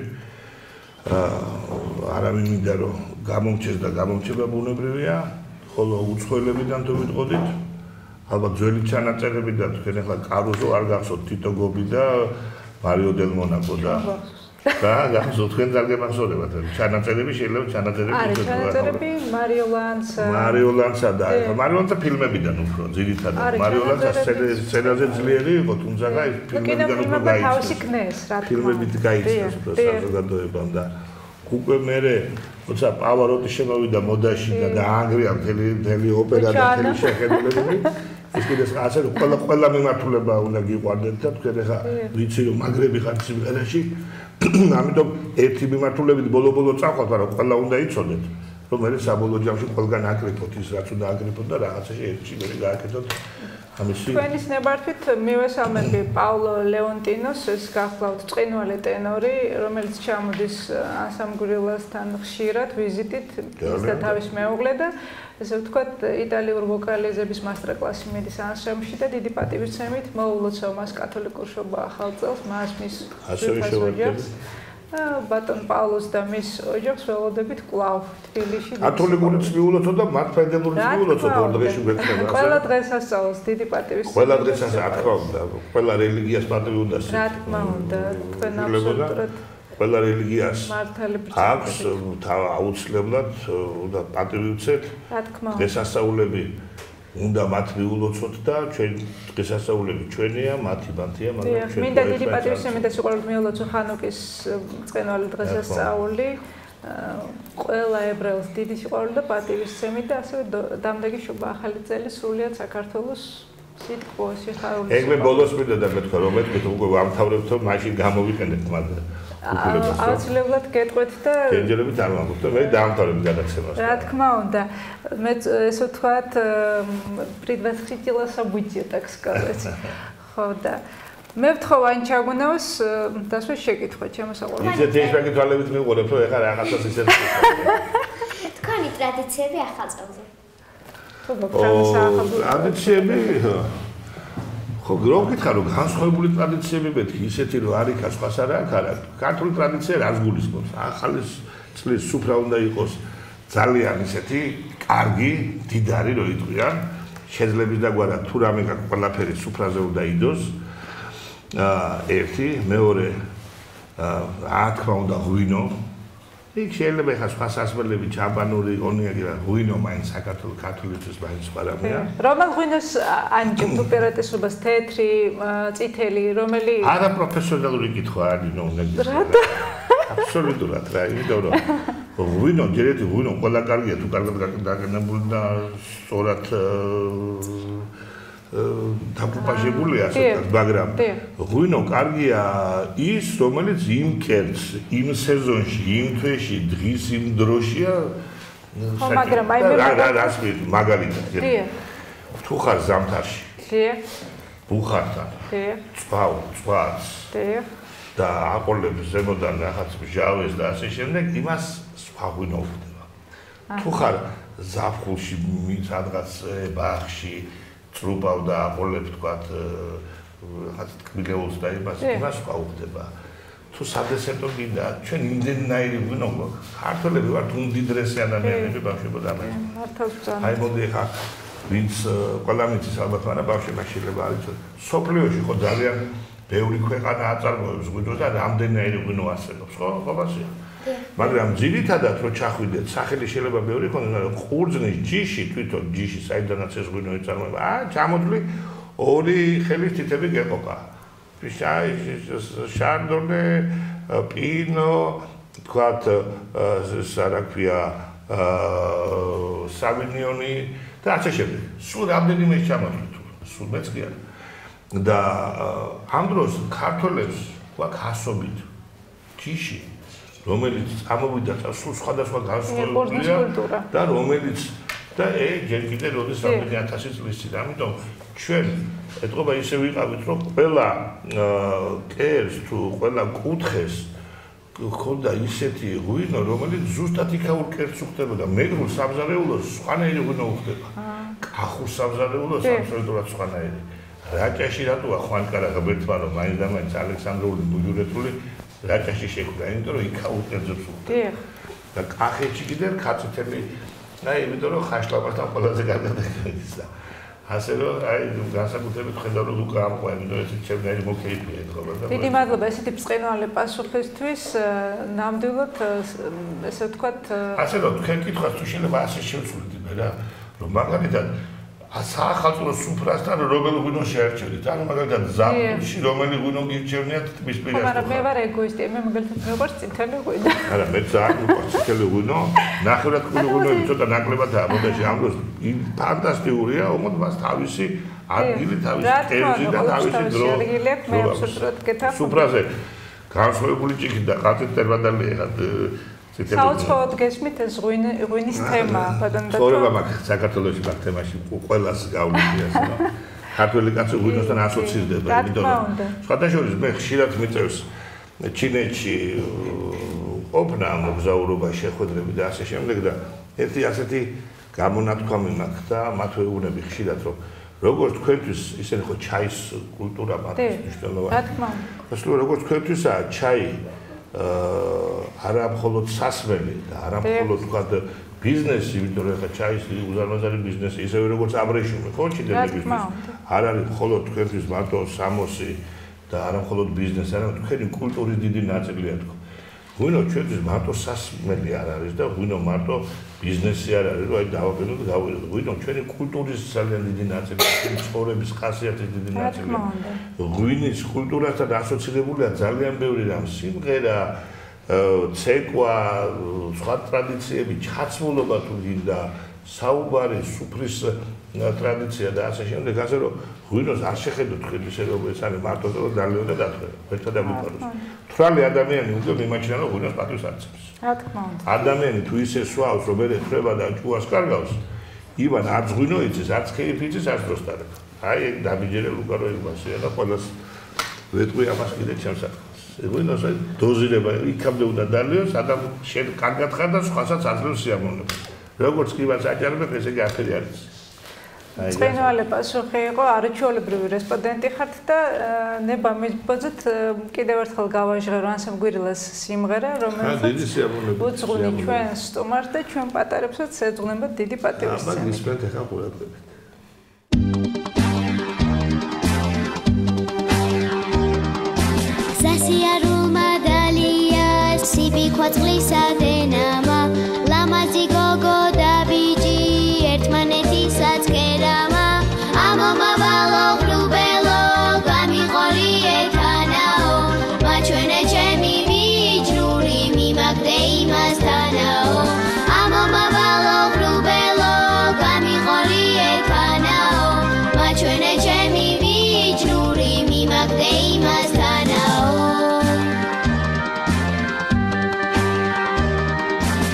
აა არავინ მინდა რომ გამომჩეს და გამომჩება ბუნებრივია. ხოლო უცხოელებიდან თუ ვიტყოდით, ალბათ ძველი ჩანაწერებიდან თქვენ ახლა კარუზო არ გახსოვთ თიტო გობი და მარიო დელ მონაკო და და გახსოვთ თქვენ ძალიან გახსოვდებათ ჩანაწერები შეიძლება ჩანაწერები არის ჩანაწერები მარიო ლანცა მარიო ლანცა და მარიო ლანცა ფილმებიდან უფრო ძირითადად მარიო ლანცა სცენაზე ძლიერი იყო თუმცა ის ფილმებიდან უფრო გაიჩნდა ფილმებით გაიჩნდა უფრო საზოგადოებამ და უკვე მერე როცა პავაროტი შემოვიდა მოდაში და დაანგრია მთელი მთელი ოპერა და მთელი შეხედულებული ეს კიდე ასე რომ ყველა ყველა მიმართულება უნდა გიყვარდეთ და თქვენ ახლა ვიცი რომ მაგრები ხართ სიმღერაში ამიტომ ერთი მიმართულებით ბოლო-ბოლო წავყავთ მაგრამ ყველა უნდა იცოდეთ რომ მე საბოლოო ჯამში ყველგან აკრიფოთ ის რაც უნდა აკრიფოთ და რაღაცაში ერთი მერე გააკეთოთ ამისი ჩვენის ნებართვით მივესალმები პაულო ლეონტინოს ეს გახლავთ წყინვალე ტენორი რომელიც ჩამოდის ანსამბლასთან ხშირად ვიზიტით ის და თავის მეუღლე და ესე ვთქვათ იტალიურ ვოკალიზების მასტერკლასი მიდის ანსამბლში და დიდი პატივისცემით მოულოცო მას კათოლიკურ შობა ახალწელს მას მის ოჯახს ბატონ პაულოს და მის ოჯახს ველოდებით კვლავ თბილისში კათოლიკური წვიულოცო და მართლმადიდებლური წვიულოცო ორ დღეში გვექნება ყველა დღესასწაულს დიდი პატივისცემით ყველა დღესასწაულს რა თქმა უნდა ყველა რელიგიას პატივი უნდა რა თქმა უნდა თქვენ აბსოლუტურად ყველა რელიგიას მართალებს აქვს აუცილებლად უნდა პატივი უცეთ რა თქმა უნდა დღესასწაულები უნდა მათ მიულოცოთ და ჩვენ დღესასწაულები ჩვენია, მათი ბანთია, მაგრამ ჩვენ მინდა დიდი პატივისცემით ეს უყურებთ მიულოცო ხანუკის წვენვალი დღესასწაული ყველა ებრაელს დიდი სიყვარული და პატივისცემით და ასევე დამდეგი შობა ახალი წელი სრულიად საქართველოს სიტყვა სიხარულის ეგრე ბოლოს მინდა და მეთქვა რომ მეთქვა უკვე ვამთავრებთ რომ მაშინ გამოვიყენებთ მაგრამ აუცილებლად გეტყვეთ და გენჯერებით არ ვამბობ და მე დაამთავრებ გადაცემას. რა თქმა უნდა, მე ესე ვთქვათ, предвосхитила события, так сказать. ხო და მე ვთხოვ ან ჩაგუნავს დასვე შეკითხვა ჩემოსაყურებლად. ისეთი შეკითხვალებით მივყურებ, რომ ეხლა რაღაცას ისეთ თქვენი ტრადიციები ახალწელზე. ხო, ტრადიციები ხო გროგითხა რომ განსხვავებული ტრადიციები მეთქი ისეთი რომ არ იქა სხვას არ აქვს არა ქართული ტრადიცია რას გულისხმობს ახალი წლის სუფრა უნდა იყოს ძალიან ისეთი კარგი დიდარი რომ იტყვიან შეძლების დაგვარა თუ რამე გაქვს ყველაფერი სუფრაზე უნდა იდოს ერთი მეორე რა თქმა უნდა ღვინო იქ შეიძლება ხა სხვა სასმელები ჩაბანური კონიაკი და ღვინო მაინც საქართველოს ქართულისთვის მაინც სხვა რამეა რომელ ღვინოს ანჯობთ უპირატესობას თეთრი წითელი რომელი არა პროფესიონალური კითხვა არის ნუ რატო აბსოლუტურად რა იმიტომ რომ ღვინო ჯერეთი ღვინო ყველა კარგია თუ კარგად დაგენებული და სწორად დაპუპაჟებული ასეთად, მაგრამ ღვინო კარგია ის, რომელიც იმ კერძს, იმ სეზონში, იმ თვეში, დღის იმ დროშია. ხო, მაგრამ აი მე რა რას მაგალითად. თუ ხარ ზამთარში, დიახ. ბუხართან. დიახ. წვავ, წვაც. დიახ. და აყოლებს ზემოდან რაღაც მჟავეს და ასე შემდეგ, იმას სხვა ღვინო უხდება. თუ ხარ ზაფხულში რაღაც ბაღში წრუბავ და აყოლებს თქვათ რაღაც თკბილეულს და იმას, იმას სხვა უხდება. თუ სადესერტო გინდა, ჩვენ იმდენნაირი ღვინო გვაქვს. ქართველები ვართ უმდიდრესი ადამიანები ბავშვებო და ამას. მართავს ბრძანა. აი მოდი ხა ვინც ყველა მიცის ალბათ მაგრამ ბავშვებმა შეიძლება არის სოფლიოში ხო ძალიან ბევრი ქვეყანა აწარმოებს ღვინოს და რამდენიერი ღვინო არსებობს ხო ყოფასია მაგრამ ძირითადად რო ჩახვიდეთ სახელი შეიძლება ბევრი ხონდეს მაგრამ ყურძნის ჯიში თვითონ ჯიში საიდანაც ეს ღვინო იწარმოება აა ჩამოდვლი ორი ხელის თითები გეყოფა ფიშაი შარდონე პინო თქვათ რა ქვია სავინიონი და ასე შემდეგ. სულ რამდენიმე ჩამოთვლით. სულ მეც კი არა. და ამ დროს ქართველებს გვაქვს ასობით ჯიში, რომელიც წამოვიდა სულ სხვადასხვა განსხვავებულია და რომელიც და ე ჯერ კიდე როდის რამდენი ათასი წლის წინ. ამიტომ ჩვენ ეთყობა ისე ვიყავით, რომ ყველა კერს თუ ყველა კუთხეს ხონდა ისეთი ღვინო, რომელიც ზუსტად იქაურ კერტს უხდებოდა. მეგრულ სამზარეულოს სხვანაირი ღვინო უხდება. კახურ სამზარეულოს აბსოლუტურად სხვანაირი. რაჭაში რატოა ხვანკარა ღმერთმა რომ მაინც და მაინც ალექსანდრიული ბუჯურეთული რაჭაში შექმნა, იმიტომ რომ იქაურ კერძებს უხდება. და კახეთში კიდე ქაცეთები, აი იმიტომ რომ ხაშლაბასთან ყველაზე გადადეგეს და ასე რომ აი განსაკუთრებით ხედავ რომ უკა ამყვა, იმიტომ ეს ჩემნაირი მოკეიფია ეთქობა და დიდი მადლობა ესეთი ბრწყინვალე პასუხისთვის. ნამდვილად ესე ვთქვათ ასე რომ თქვენ კითხვას თუ შეიძლება ასე შევცვლით რა რომ მაგალითად საახალწლო სუფრასთან რომელი ღვინო შეერჩევით? ანუ მაგალითად ზაფხულში რომელი ღვინო გირჩევნიათ ტბის პირას? მაგრამ მე ვარ ეგოისტი, მე მაგალითად მეყვარს წითელი ღვინო. არა, მე ძალიან მიყვარს წითელი ღვინო. ნახევრადკბილი ღვინოები ცოტა ნაკლებადაა, მოდაში ამ დროს ფანტასტიკურია, უმოდ მას თავისი ადგილი, თავისი კერძი და თავისი დრო. მე აბსოლუტურად გეთახმები. სუფრაზე განსხვავებული ჭიქი და ყათით ტერმადალი ეხად საოცრად გესმით ეს ღვინის თემა, ბატონო და ცხოვრება მაქვს საქართველოში მაგ თემაში ყველას გავლით ასე რომ ქართველი კაცი ღვინოსთან ასოცირდება, იმიტომ რომ სხვადასხვა მე ხშირად მიწევს ჩინეთში ყოფნა მოგზაურობა შეხვედრები და ასე შემდეგ და ერთი ასეთი გამონათქვამი მაქვს და მათ ვეუბნები ხშირად რომ როგორც თქვენთვის ისინი ხო ჩაის კულტურა მათთვის მნიშვნელოვანია. რა თქმა უნდა. ასე რომ როგორც თქვენთვისაა ჩაი არა მხოლოდ სასმელი და არა მხოლოდ თქვათ ბიზნესი, იმიტომ რომ ხა ჩაის უზარმაზარი ბიზნესი, ისევე როგორც აბრეშუმი, ხო, ჩინელებისთვის. არ არის მხოლოდ თქვენთვის მარტო სამოსი და არა მხოლოდ ბიზნესი, არამედ თქვენი კულტურის დიდი ნაწილია თქო. ღვინო ჩვენთვის მარტო სასმელი არ არის და ღვინო მარტო ბიზნესი არ არის, რომ აი დავაბედოთ, გავიდოთ. ღვინო ჩვენი კულტურის ძალიან დიდი ნაწილია, ჩვენი ცხოვრების ხასიათის დიდი ნაწილია. ღვინის კულტურასთან ასოცირებულია ძალიან ბევრი რამ, სიმღერა, ცეკვა, სხვა ტრადიციები, ჩაცმულობა თუ გინდა, საუბარი, სუფრის ტრადიცია და ასე შემდეგ, ასე რომ ღვინოს არ შეხედოთ თქვენ ისე რომ ეს არის მარტო და ძალიან და დათხრა. ერთად ამიფაროს. თრალი ადამიანი უკვე მიმაჩნია რომ ღვინოს პატივს არცემს. რა თქმა უნდა. ადამიანი თუ ისე სვავს, რომ მე ხრება და ჭუას კარგავს, ივან არც ღვინო იცის, არც ქეიფი იცის, არც დროსტარებ. აი ეგ დაბიჯერელ უკარო იმასია და ყველას ვეტყვი ამას კიდე ჩემს საკითხს. ღვინოს აი დოზირება იქამდე უნდა დალიოს, ადამიან შენ კარგად ხარ და სხვასაც აძლევს სიამოვნებას. როგორც კი ვარ საჭარბებ, ესე იგი ახალი არის. ბრწყინვალე პასუხი იყო, არაჩვეულებრივი რესპონდენტი ხართ და ნება მიბოძოთ კიდევ ერთხელ გავაჟღერო ანსამ გვირილას სიმღერა, რომელიც უძღვნის ჩვენ სტუმარს და ჩვენ პატარებსაც ეძღვნება დიდი პატივისცემით. ამას ისმენთ ახლა ყურადღებით. სასიარულმა დალია სიბიქვა წყლისა დენამა ლამაზი გოგო და ბიჭი ერთმანეთისაც კერამა ამომავალო ღრუბელო გამიყოლი ეთანაო მაჩვენე ჩემი ვიჯრური მიმაგდე იმასთანაო ამომავალო ღრუბელო გამიყოლი ეთანაო მაჩვენე ჩემი ვიჯრური მიმაგდე იმასთანაო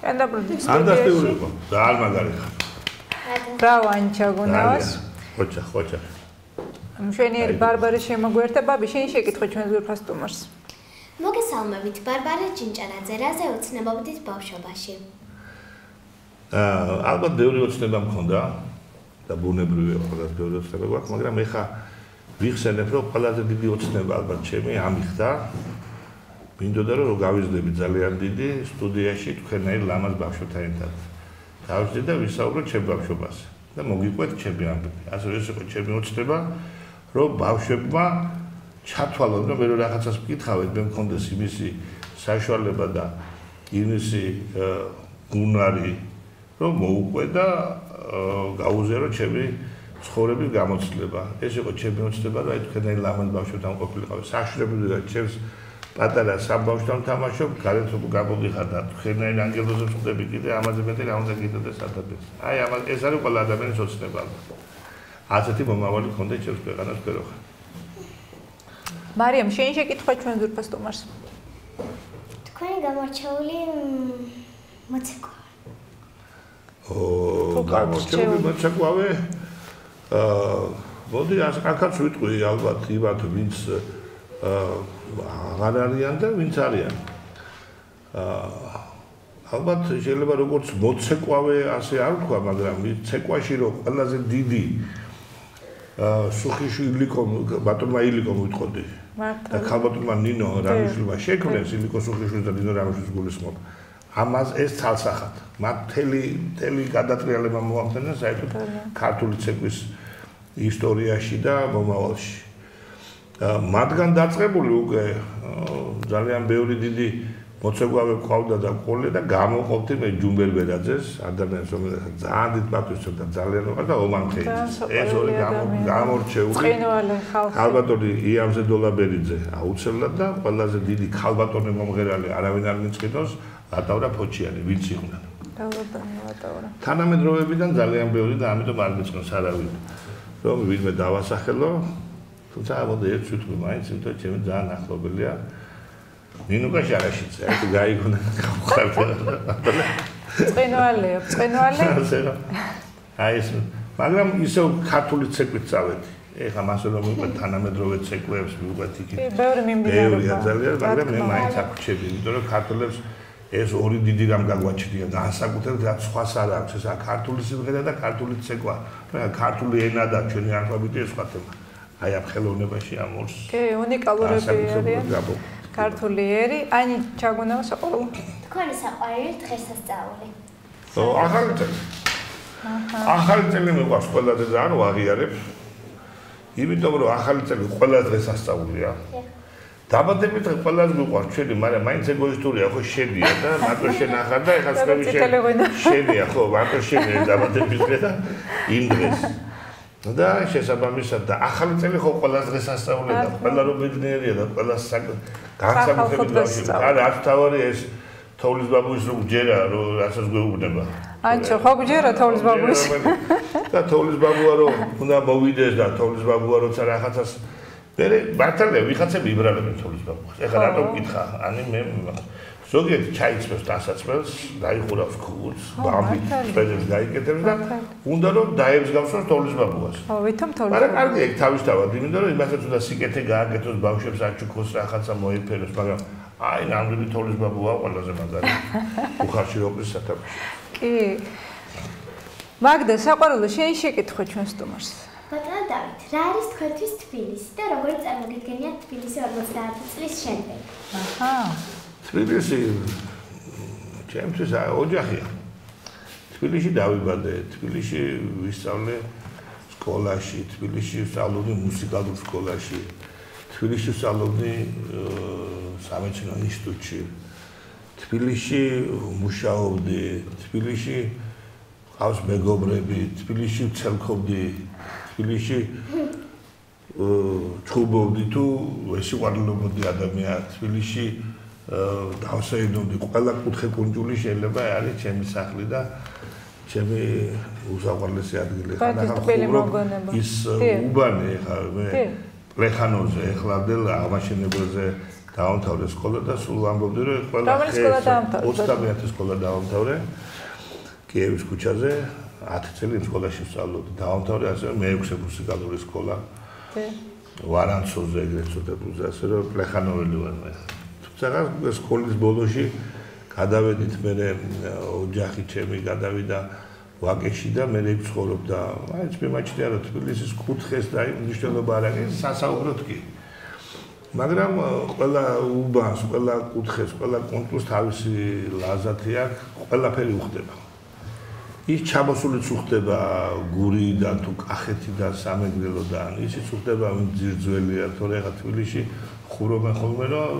ჭანდაბროდი ფანტასტიკური იყო. ძალიან მაგარი ხარ. ბრავო ანჩაგუნავს. ხოჭა, ხოჭა. მშვენიერი ბარბარე შემოგვერთა, ბაბი, შენ შეკითხე ჩვენ ზურფას სტუმარს. მოგესალმებით, ბარბარე ჭინჭანაძე, რაზე ოცნებობდით ბავშვობაში? აა, ალბათ ბევრი ოცნება მქონდა და ბუნებრივია ყველას ბევრი ოცნება გვაქვს, მაგრამ ეხა ვიხსენებ, რომ ყველაზე დიდი ოცნება ალბათ ჩემი ამიხდა. მინდოდა რომ გავიზრდები ძალიან დიდი სტუდიაში თქვენაირ ლამაზ ბავშვთან ერთად. გავიზრდი და ვისაუბროთ ჩემ ბავშვობაზე და მოგიყვეთ ჩემი ამბები. ასე ეს იყო ჩემი ოცნება, რომ ბავშვებმა ჩათვალონ, რომ მე რაღაცას ვკითხავთ, მე მქონდეს იმისი საშუალება და იმისი უნარი, რომ მოუყვე და გაუზიარო ჩემი ცხოვრების გამოცდილება. ეს იყო ჩემი ოცნება, რომ აი თქვენაირ ლამაზ ბავშვთან ყოფილიყავი. საშუალებით და ჩემს პატარა საბავშვთან თამაშობ, გარეთ გამოდიხარ და თქვენაირ ანგელოზებს ხვდები კიდე, ამაზე მეტი რა უნდა გითხრათ სადაბეს. აი ამას ეს არის ყველა ადამიანის ოცნება. ასეთი მომავალი ქონდა ჩემს ქვეყანას ფეროხა. მარიამ, შენ შეკითხე ჩვენ ზურფას სტუმარს. თქვენი გამორჩეული მოცეკვა. ო, გამორჩეული მოცეკვავე. აა, მოდი აქაც ვიტყვი ალბათ იმათ, ვინც აღარ არიან და ვინც არიან. აა, ალბათ შეიძლება როგორც მოცეკვავე ასე არ ვქვა, მაგრამ ცეკვაში რომ ყველაზე დიდი აა, სუხიში ილიკო, ბატონმა ილიკო ვიტყოდი. და ქალბატონმა ნინო რამიშვილმა შექმნეს ილიკო სუხიშვილს და ნინო რამიშვილს გულისხმობ. ამას ეს ცალსახად. მათ მთელი მთელი გადატრიალება მოახდინეს საერთოდ ქართული ცეკვის ისტორიაში და მომავალში. მათგან დაწყებული უკვე ძალიან ბევრი დიდი მოცეკვავე ყავდა და ყოლე და გამოყოფდი მე ჯუმბერ ბერაძეს, ადამიანს რომელიც ძალიან დიდ პატივს და ძალიან უყვარდა და ომან ხეიძეს. ეს ორი გამორჩეული ქალბატონი იამზე დოლაბერიძე აუცილებლად და ყველაზე დიდი ქალბატონი მომღერალი არავინ არ მიწყიდოს ლატავრა ფოჩიანი, ვინც იყვნენ. ქალბატონი ლატავრა. თანამედროვეებიდან ძალიან ბევრი და ამიტომ არ მიწყნოს არავინ. რომ ვინმე დავასახელო თუმცა ამოდე ერთ ვიტყვი მაინც, იმიტომ რომ ჩემი ძალიან ახლობელია. ნინუკა შარაშიძე, აი გაიგონა გავხარდა. წვენვალეა, წვენვალე. აი ეს, მაგრამ ისევ ქართული ცეკვით წავედი. ეხლა მასე რომ ვიყავ თანამედროვე ცეკვებს, ვიყავ იქ. ბევრი მიმდინარეობა. ძალიან, მაგრამ მე მაინც აქ იმიტომ რომ ქართულებს ეს ორი დიდი რამ გაგვაჩნია, განსაკუთრებით რაც სხვას არ აქვს, ეს ქართული სიმღერა და ქართული ცეკვა. ქართული ენა და ჩვენი ალფაბეტი ეს სხვა თემა. აი ამ ხელოვნებაში ამ ორს. კი, უნიკალურები არიან. ქართული ერი, ანი ჩაგუნავა საყვარელი. თქვენი საყვარელი დღესასწაული. ო, ახალი წელი. აჰა. ახალი წელი მეყვარს ყველაზე ძალიან ვაღიარებ. იმიტომ რომ ახალი წელი ყველა დღესასწაულია. დაბადების დღე ყველაზე მეყვარს ჩვენი, მაგრამ მაინც ეგოისტურია, ხო შედია და მარტო შენ ახარ და ეხლა სხვები შედია, ხო, მარტო შედია დაბადების დღე და იმ დღეს. და შესაბამისად და ახალი წელი ხო ყველა დღესასწაულია და ყველა რომ ბედნიერია და ყველა განსაკუთრებით ბავშვი. არა, არც თავარი ეს თოვლის ბაბუის რო გჯერა, რომ რასაც გვეუბნება. ანჩო, ხო გჯერა თოვლის ბაბუის. და თოვლის ბაბუა რო უნდა მოვიდეს და თოვლის ბაბუა როცა რაღაცას მერე მართალია ვიხაცები იბრალებენ თოვლის ბაბუას. ეხლა რატომ ვკითხა? ანი მე ზოგიერთი ჩაიცმევს დასაცმელს, დაიხურავს ქუდს, ბამბით სპედებს გაიკეთებს და უნდა რომ დაებს გავსვას თოვლის ბაბუას. ო, ვითომ თოვლის. მაგრამ კარგი ეგ თავისთავად, იმიტომ რომ იმასაც უნდა სიკეთე გააკეთოს, ბავშვებს აჩუქოს, რაღაცა მოიფეროს, მაგრამ აი ნამდვილი თოვლის ბაბუა ყველაზე მაგარი. უხარში როკლის სათავეში. კი. მაგდა, საყვარელო, შენ შეკითხე ჩვენ სტუმარს. ბატონო დავით, რა არის თქვენთვის თბილისი და როგორ წარმოგიდგენიათ თბილისი ორმოცდაათი წლის შემდეგ? აჰა. თბილისი ჩემთვის ოჯახია. თბილისში დავიბადე, თბილისში ვისწავლე სკოლაში, თბილისში ვსწავლობდი მუსიკალურ სკოლაში, თბილისში ვსწავლობდი სამეცნიერო ინსტიტუტში, თბილისში მუშაობდი, თბილისში ყავს მეგობრები, თბილისში ვცელქობდი, თბილისში ჩხუბობდი თუ ვესიყვარულობდი ადამიანს, თბილისში დავსაიდობდი ყველა კუთხე კუნძული შეიძლება არის ჩემი სახლი და ჩემი უსაყვარლესი ადგილი. ხან ის უბანი ხა მე ლეხანოზე ეხლა დელ აღმაშენებელზე დაამთავრე სკოლა და სულ ამბობდი რომ ყველა რომელი სკოლა დაამთავრე? ოცდამეათე სკოლა დაამთავრე კიევის ქუჩაზე ათი წელი იმ სკოლაში ვსწავლობდი. დაამთავრე ასევე მეექვსე მუსიკალური სკოლა. ვარანცოზე ეგრეთ წოდებულზე, ასე რომ პლეხანოველი ვარ მე. თუმცა სკოლის ბოლოში გადავედით მე ოჯახი ჩემი გადავიდა ვაკეში და მე იქ ცხოვრობდა. მაინც მიმაჩნია რომ თბილისის კუთხეს და იმ მნიშვნელობა არ აქვს სასაუბროდ კი. მაგრამ ყველა უბანს, ყველა კუთხეს, ყველა კონტურს თავისი ლაზათი აქვს, ყველაფერი უხდება. ის ჩამოსულიც უხდება გურიდან თუ კახეთიდან, სამეგრელოდან, ისიც უხდება ვინ ძირძველია, თორე ხა თბილისში ხურობენ ხოლმე რომ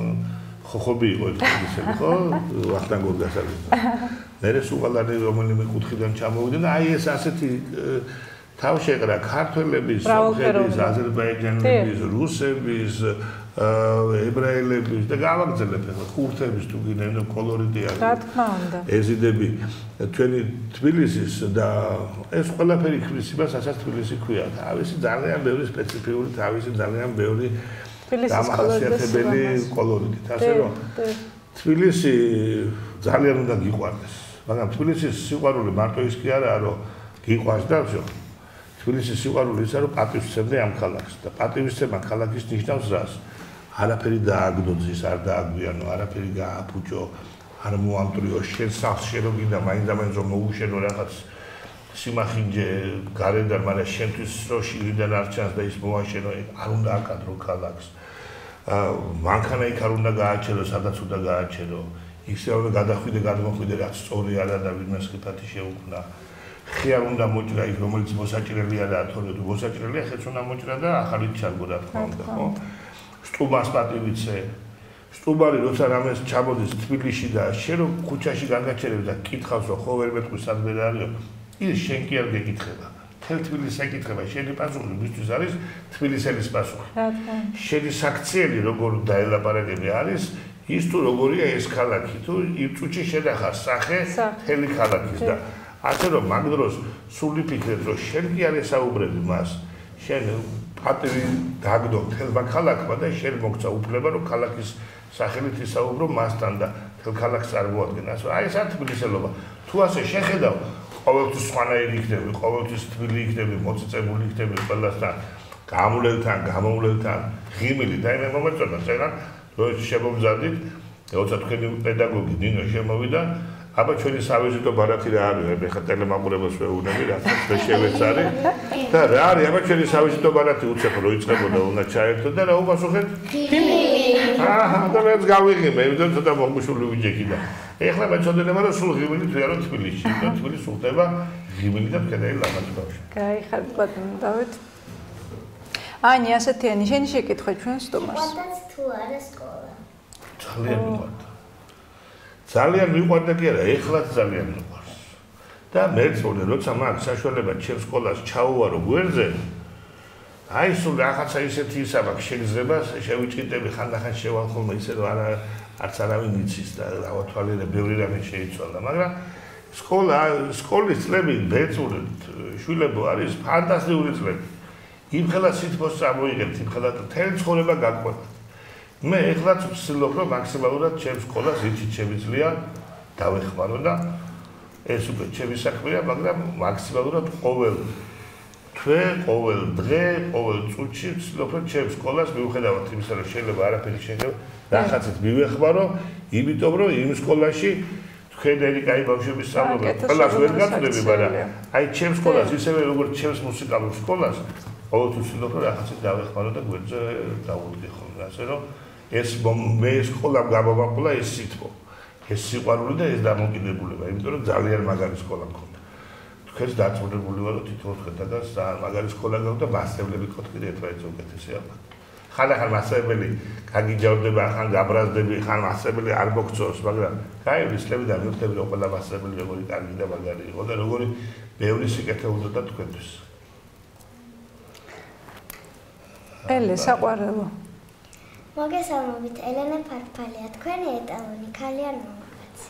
ხოხობი იყო თბილისელი, ხო? ვახტანგ გორგასალის. მერე სუღალანი რომელიმე კუთხიდან ჩამოვიდა და აი ეს ასეთი თავშეყრა ქართველების, სომხების, აზერბაიჯანელების, რუსების, ებრაელების და გავაგრძელებ ახლა ხურთების თუ გინდა კოლორიტი არის. რა თქმა უნდა. ეზიდები ჩვენი თბილისის და ეს ყველაფერი ქმნის იმას, რასაც თბილისი ქვია. თავისი ძალიან ბევრი სპეციფიური, თავისი ძალიან ბევრი დამახასიათებელი კოლორიტით. ასე რომ თბილისი ძალიან უნდა გიყვარდეს. მაგრამ თბილისის სიყვარული მარტო ის კი არაა, რომ გიყვარს და всё. თბილისის სიყვარული ისაა, რომ პატივისცემდე ამ ქალაქს და პატივისცემა ქალაქის ნიშნავს რას? არაფერი დააგდო ძის, არ დააგვიანო, არაფერი გააფუჭო, არ მოამტრიო შენ სახლს შენ რო გინდა მაინდამაინც რომ მოუშენო რაღაც სიმახინჯე გარედან, მაგრამ შენთვის რო შიგნიდან არ ჩანს და ის მოაშენო, არ უნდა აკადრო ქალაქს. მანქანა იქ არ უნდა გააჩერო, სადაც უნდა გააჩერო. ისე რომ გადახვიდე, გადმოხვიდე რაც სწორი არა და ვინმე სკიფათი შეუქმნა. ხე არ უნდა მოჭრა იქ რომელიც მოსაჭრელია და თორე თუ მოსაჭრელია ხეც უნდა მოჭრა და ახალი ჩარგო რა თქმა უნდა, ხო? სტუმარს პატივიცე. სტუმარი როცა რამეს ჩამოდის თბილისში და შენ რო ქუჩაში განგაჩერებს და კითხავს რომ ხო ვერ მეტყვი სადმე რა არისო, ის შენ კი არ გეკითხება. თელ თბილისს ეკითხება, შენი პასუხი მისთვის არის თბილისელის პასუხი. რა თქმა უნდა. შენი საქციელი როგორ დაელაპარაკები არის ის თუ როგორია ეს ქალაქი თუ იმ წუთში შედახარ სახე თელი ქალაქის და ასე რომ მაგ დროს სული ფიქრობ რომ შენ კი არ ესაუბრები მას შენ პატივი დაგდო თელმა ქალაქმა და შენ მოგცა უფლება რომ ქალაქის სახელით ისაუბრო მასთან და თელ ქალაქს წარმოადგენას აი ეს თბილისელობა თუ ასე შეხედავ ყოველთვის სხვანაირი იქნები ყოველთვის თბილი იქნები მოწიწებული იქნები ყველასთან გამულელთან გამოულელთან ღიმილი და მე მომეწონა წერა რომ შემომზადით როცა თქვენი პედაგოგი ნინო შემოვიდა აბა ჩვენი სავიზიტო ბარათი რა არის მე ხა ტელემაყურებელს ვეუბნები რა თქმა შევეცარი და რა არის აბა ჩვენი სავიზიტო ბარათი უცებ რო იწყებოდა უნდა ჩაერთო და რა უპასუხეთ ღიმილი აჰა და მეც გავიღიმე იმიტომ ცოტა მომუშული ვიჯექი და ეხლა მეწოდება რომ სულ ღიმილი თუ არა თბილისში და თბილისს უხდება ღიმილი და მკედელი ლამაზი ბავშვი გაიხარ ბატონო დავით ანი ასეთიანი შენი შეკითხვა ჩვენ სტუმარს ვადაც თუ არა სკოლა ძალიან მიყვარდა ძალიან მიყვარდა კი არა, ეხლაც ძალიან მიყვარს. და მეც ვონე, როცა მაქვს საშუალება ჩემს სკოლას ჩაუვარო გვერდზე, აი სულ რაღაცა ისეთი ისა მაქვს შეგრძნება, შევიჭიტები ხანდახან შევალ ხოლმე ისე რომ არა არც არავინ იცის და დავათვალიერე ბევრი რამე შეიცვალა, მაგრამ სკოლა, სკოლის წლები ბეწური შვილებო არის ფანტასტიკური წლები. იმხელა სითბოს წამოიღებთ, იმხელა მთელი ცხოვრება გაყვება. მე ეხლაც ვცდილობ რომ მაქსიმალურად ჩემს სკოლას იცით შემიძლია დავეხმარო და ეს უკვე ჩემი საქმეა, მაგრამ მაქსიმალურად ყოველ თვე, ყოველ დღე, ყოველ წუთში ვცდილობ რომ ჩემს სკოლას მიუხედავად იმისა, რომ შეიძლება არაფერი შეიძლება რაღაცით მივეხმარო, იმიტომ რომ იმ სკოლაში თქვენერი კაი ბავშვები სწავლობენ, ყველას ვერ გაწდები, მაგრამ აი ჩემს სკოლას ისევე როგორც ჩემს მუსიკალურ სკოლას, ყოველთვის ვცდილობ რომ რაღაცით დავეხმარო და გვერდზე დავუდგე ხოლმე, ასე რომ ეს მე სკოლა გამოვაყოლა ეს სიტყვა ეს სიყვარული და ეს დამოკიდებულება იმიტომ რომ ძალიან მაგარი სკოლა მქონდა თქვენს დაწუნებული ვარო თითოეულ თქვენთან ძალიან მაგარი სკოლა გაქვს და მასწავლებლები ყოთ კიდე ერთმანეთს უკეთესი ალბათ ხანდახან მასწავლებელი გაგიჯავრდება ხან გაბრაზდები ხან მასწავლებელი არ მოგწონს მაგრამ გაივლის წლები და მივხვდები რომ ყველა მასწავლებელი როგორი კარგი და მაგარი იყო და როგორი ბევრი სიკეთე უნდა თქვენთვის ელე საყვარელო მოგესალმებით, ელენა ფარფალია, თქვენი ეტალონი, ქალი არ მამაკაცი.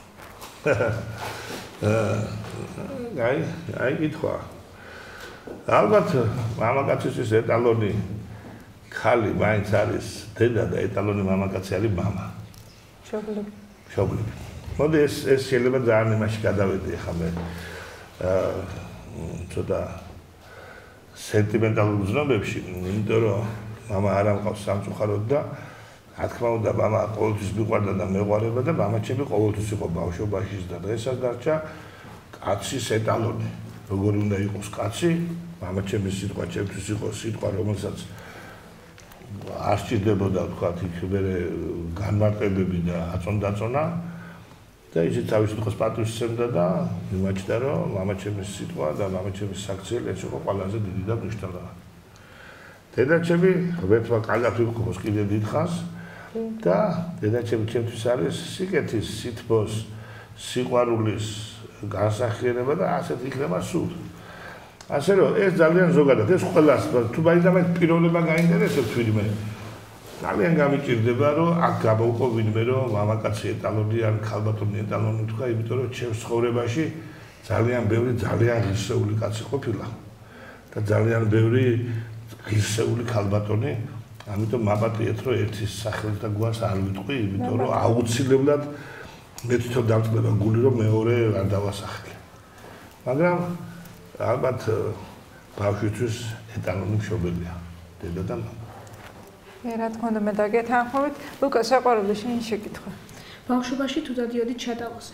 აი, აი კითხვა. ალბათ მამაკაცის ეტალონი ხალი მაინც არის დედა და ეტალონი მამაკაცი არის მამა. შობლები. შობლები. მოდი ეს ეს შეიძლება ძალიან იმაში გადავედი ახლა მე. აა ცოტა სენტიმენტალურ გზნობებში, იმიტომ რომ მამა არ ამყავს სამწუხაროდ და რა თქმა უნდა მამა ყოველთვის მიყვარდა და მეყვარება და მამაჩემი ყოველთვის იყო ბავშვობაშიც და დღესაც დარჩა კაცის ეტალონი. როგორი უნდა იყოს კაცი, მამაჩემის სიტყვა ჩემთვის იყო სიტყვა, რომელსაც არ სჭირდებოდა თქვა იქ მე განმარტებები და აწონდაწონა და ისიც თავის დროს პატივს სცემდა და იმაჩნდა რომ მამაჩემის სიტყვა და მამაჩემის საქციელი ეს იყო ყველაზე დიდი და მნიშვნელოვანი. დედაჩემი ღმერთმა კარგად ვიყოს კიდე დიდხანს და დედაჩემი ჩემთვის არის სიკეთის, სითბოს, სიყვარულის განსახიერება და ასეთ იქნება სულ. ასე რომ ეს ძალიან ზოგადად ეს ყველას თუ მაინც პიროვნება გაინტერესებს ვინმე ძალიან გამიჭირდება რომ აქ გამოვყო ვინმე რომ მამაკაცი ეტალონი ან ქალბატონი ეტალონი თქვა იმიტომ რომ ჩემს ცხოვრებაში ძალიან ბევრი ძალიან ღირსეული კაცი ყოფილა და ძალიან ბევრი ღირსეული ქალბატონი ამიტომ მაპატიეთ რომ ერთის სახელს და გვარს არ ვიტყვი იმიტომ რომ აუცილებლად მე თვითონ დამწყდება გული რომ მეორე არ დავასახლე მაგრამ ალბათ ბავშვისთვის ეტალონი მშობელია დედა და მამა. მე რა თქმა უნდა მე დაგეთანხმებით. ლუკა საყვარელი შენი შეკითხვა. ბავშვობაში თუ დადიოდით შატალოზე?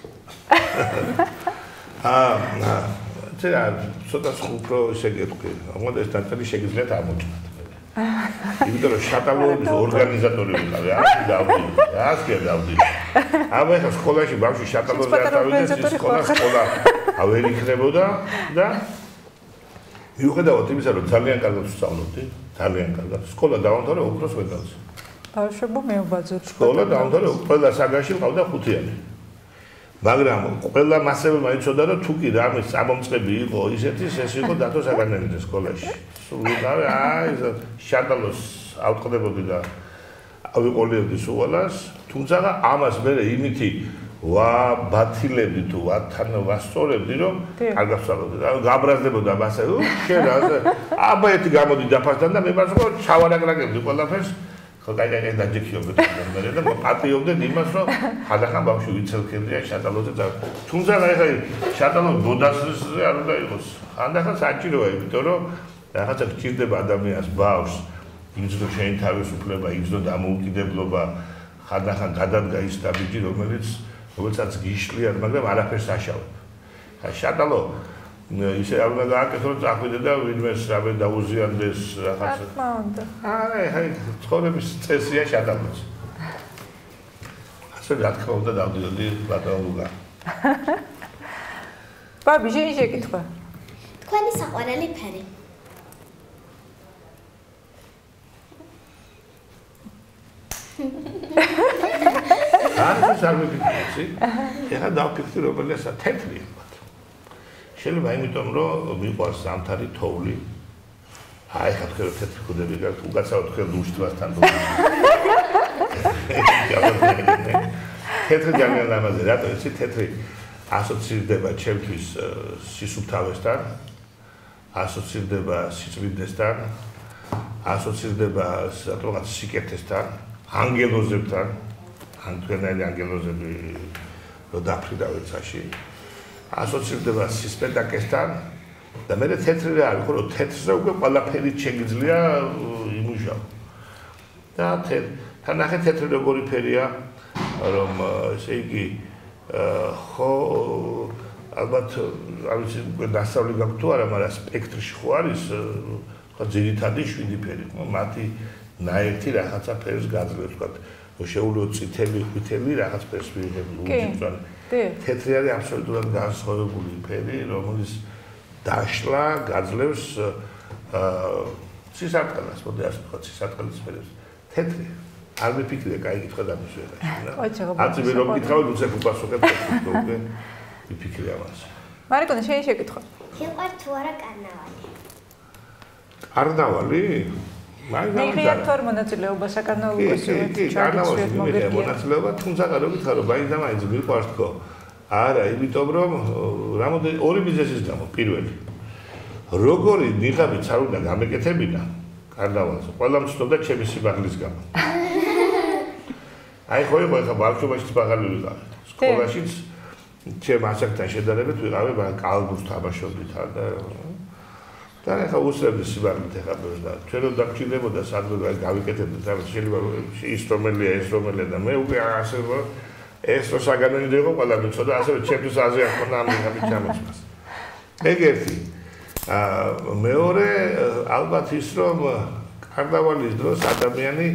აა ცერა ცოტა უფრო შეგეთქვი. ამოდეს დაწერი შეგიძლიათ ამოჭრათ. იმიტომ რომ შატალოების ორგანიზატორი ვიყავი, ასე დავდი. ასე დავდი. აბა ახლა სკოლაში ბავშვი შატალოზე არ დავიდეს სკოლა სკოლა ავერ იქნებოდა და მიუხედავად იმისა რომ ძალიან კარგად ვსწავლობდი, ძალიან კარგად. სკოლა დავამთავრე ოქროს მედალზე. ბავშვებო მეუბაძოთ. სკოლა დავამთავრე ყველა საგანში მყავდა ხუთიანი. მაგრამ ყველა მასწავლებელმა იცოდა რომ თუ კი რამე სამომწყები იყო ისეთი ეს იყო დათო საგანელიძე სკოლაში. სულ ვიყავი აი შატალოს ავტყდებოდი და ავიყოლებდი სულას, თუმცა ამას მე იმითი ვა ბათილებდი თუ ვათან ვასწორებდი რომ კარგად ვსწავლობდი. გაბრაზდებოდა მასე, შენ რა აბა ერთი გამოდი დაფასთან და მე მასო ჩავარაგრაგებდი ყველაფერს. ხო კაი დაჯექიობდი მე და პატიობდით იმას რომ ხანდახან ბავშვი ვიცელქებდია შატალოზე და თუმცა ახლა შატალო ბოდასზე არ უნდა იყოს. ხანდახან საჭიროა იმიტომ რომ რაღაცა გჭირდება ადამიანს ბავშვს იგრძნო შენი თავისუფლება, იგრძნო დამოუკიდებლობა, ხანდახან გადადგა ის დაბიჯი რომელიც რომელსაც გიშლიან, მაგრამ არაფერს აშავებ. ხა შატალო ისე არ უნდა გააკეთო რომ წახვიდე და ვინმეს რამე დაუზიანდეს რაღაცა. რა თქმა უნდა. არა, აი ცხოვრების წესია შატალოც. ასე რა თქმა უნდა დავდიოდი ბატონო ლუკა. ბაბი, შენი შეკითხვა. თქვენი საყვარელი ფერი? არის არ მიფიქრე, ეხლა დავფიქრე რომელიცა თეთრი ალბათ. შეიძლება იმიტომ რომ მიყვარს ზამთარი თოვლი. აი ხა თქვენ თეთრი ხუდები გაქვთ, უკაცრავად თქვენ ლუშტვასთან დოდი. თეთრი ძალიან ლამაზი, რატო იცი თეთრი ასოცირდება ჩემთვის სისუფთავესთან, ასოცირდება სიწმინდესთან, ასოცირდება რატომაც სიკეთესთან, ანგელოზებთან, ან თქვენელი ანგელოზები რო დაფრიდავენ წაში. ასოცირდება სისპედაკესთან და მე თეთრი რა არის, ხო რომ თეთრზე უკვე ყველაფერი შეგიძლია იმუშაო. და თან ახე თეთრი როგორი ფერია, რომ ესე იგი ხო ალბათ არ ვიცი უკვე დასავლი გაქვთ თუ არა, მაგრამ სპექტრში ხო არის ხო ძირითადი შვიდი ფერი, ხო მათი ნაერთი რაღაცა ფერს გაძლევს, თქვა შეუძლო წითელი, ყვითელი რაღაც ფერს ვიღებ უჯრედან. თეთრი არის აბსოლუტურად განსხვავებული ფერი, რომელიც დაშლა გაძლევს სისარტყელას, მოდი ასე ვთქვა, სისარტყელის ფერებს. თეთრი არ მიფიქრე, კაი კითხვა დამისვერა. აცი მე რომ გითხავ, უცებ უპასუხებ, უკვე მიფიქრე ამას. მარიკონა, შენი შეკითხვა. გიყვართ თუ არა კარნავალი? კარნავალი? მიღია თორ მონაწილეობა საკარნავალოზე კარნავალში მიღია მონაწილეობა, თუმცა რა გითხრა რომ მაინც და მაინც მიყვარს თქო. არა, იმიტომ რომ რამოდენიმე ორი მიზეზის გამო, პირველი. როგორი ნიღაბიც არ უნდა გამეკეთებინა, კარნავალზე. ყველა მცნობდა ჩემი სიმაღლის გამო. აი ხო იყო ხა ბავშვობაში სიმაღალი ვიყავი. სკოლაშიც ჩემ ასაკთან შედარებით ვიყავი, მაგრამ კალბურს თამაშობდით და და ხა უსწრებდი სიმაღლით ხა და ჩვენ რომ დაგჭირდებოდა სადღაც გავიკეთებდით რაღაც შეიძლება ის რომელია ეს რომელია და მე უკვე ასე ეს რო საგანონი იყო ყველა მიცოდა ასევე ჩემთვის აზრი არ ქონდა ამ ამით ჩამოსვლას. ეგ ერთი. აა მეორე ალბათ ის რომ კარნავალის დროს ადამიანი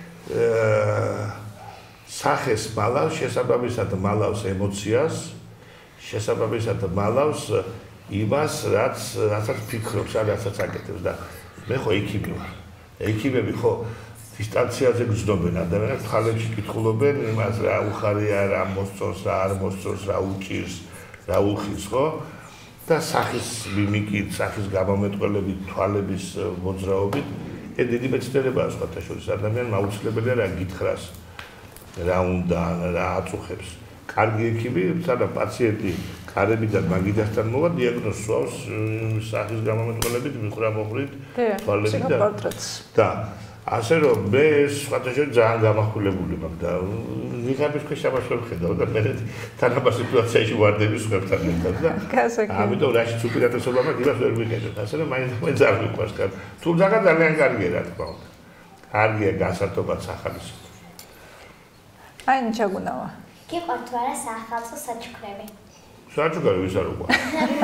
აა სახეს მალავს, შესაბამისად მალავს ემოციას, შესაბამისად მალავს იმას, რაც რასაც ფიქრობს, რასაც აკეთებს და მე ხო ექიმი ვარ. ექიმები ხო დისტანციაზე გრძნობენ ადამიანებს, ხალხში კითხულობენ იმას რა უხარია, რა მოსწონს, რა არ მოსწონს, რა უჭირს, რა უხის, ხო? და სახის მიმიკით, სახის გამომეტყველებით, თვალების მოძრაობით, ეს დიდი მეცნიერებაა სხვათა შორის. ადამიანმა აუცილებელია რა გითხრას, რა უნდა, რა აწუხებს. კარგი ექიმი, სადა პაციენტი კარებიდან მაგიდასთან მოვა, დიაგნოზს სვავს სახის გამომეტყველებით, მიყრამოყრით, თვალებით და ასე რომ მე სხვათა შორის ძალიან გამახვილებული მაქვს და ვიღების ქვეშ ამაშორ ხედავ და მე თანაბარ სიტუაციაში ვარდები სხვებთან ერთად და ამიტომ რაშიც უპირატესობა მაქვს იმას ვერ ვიკეთებ. ასე რომ მაინც მე ძალიან მიყვარს კარგი. თუმცა ძალიან კარგია რა თქმა უნდა. კარგია გასართობად სახალისო. აი ნიჩაგუნავა. გიყვართ ვარა სახალხო საჩუქრები? საჩუქარი ვის არ უყვარს?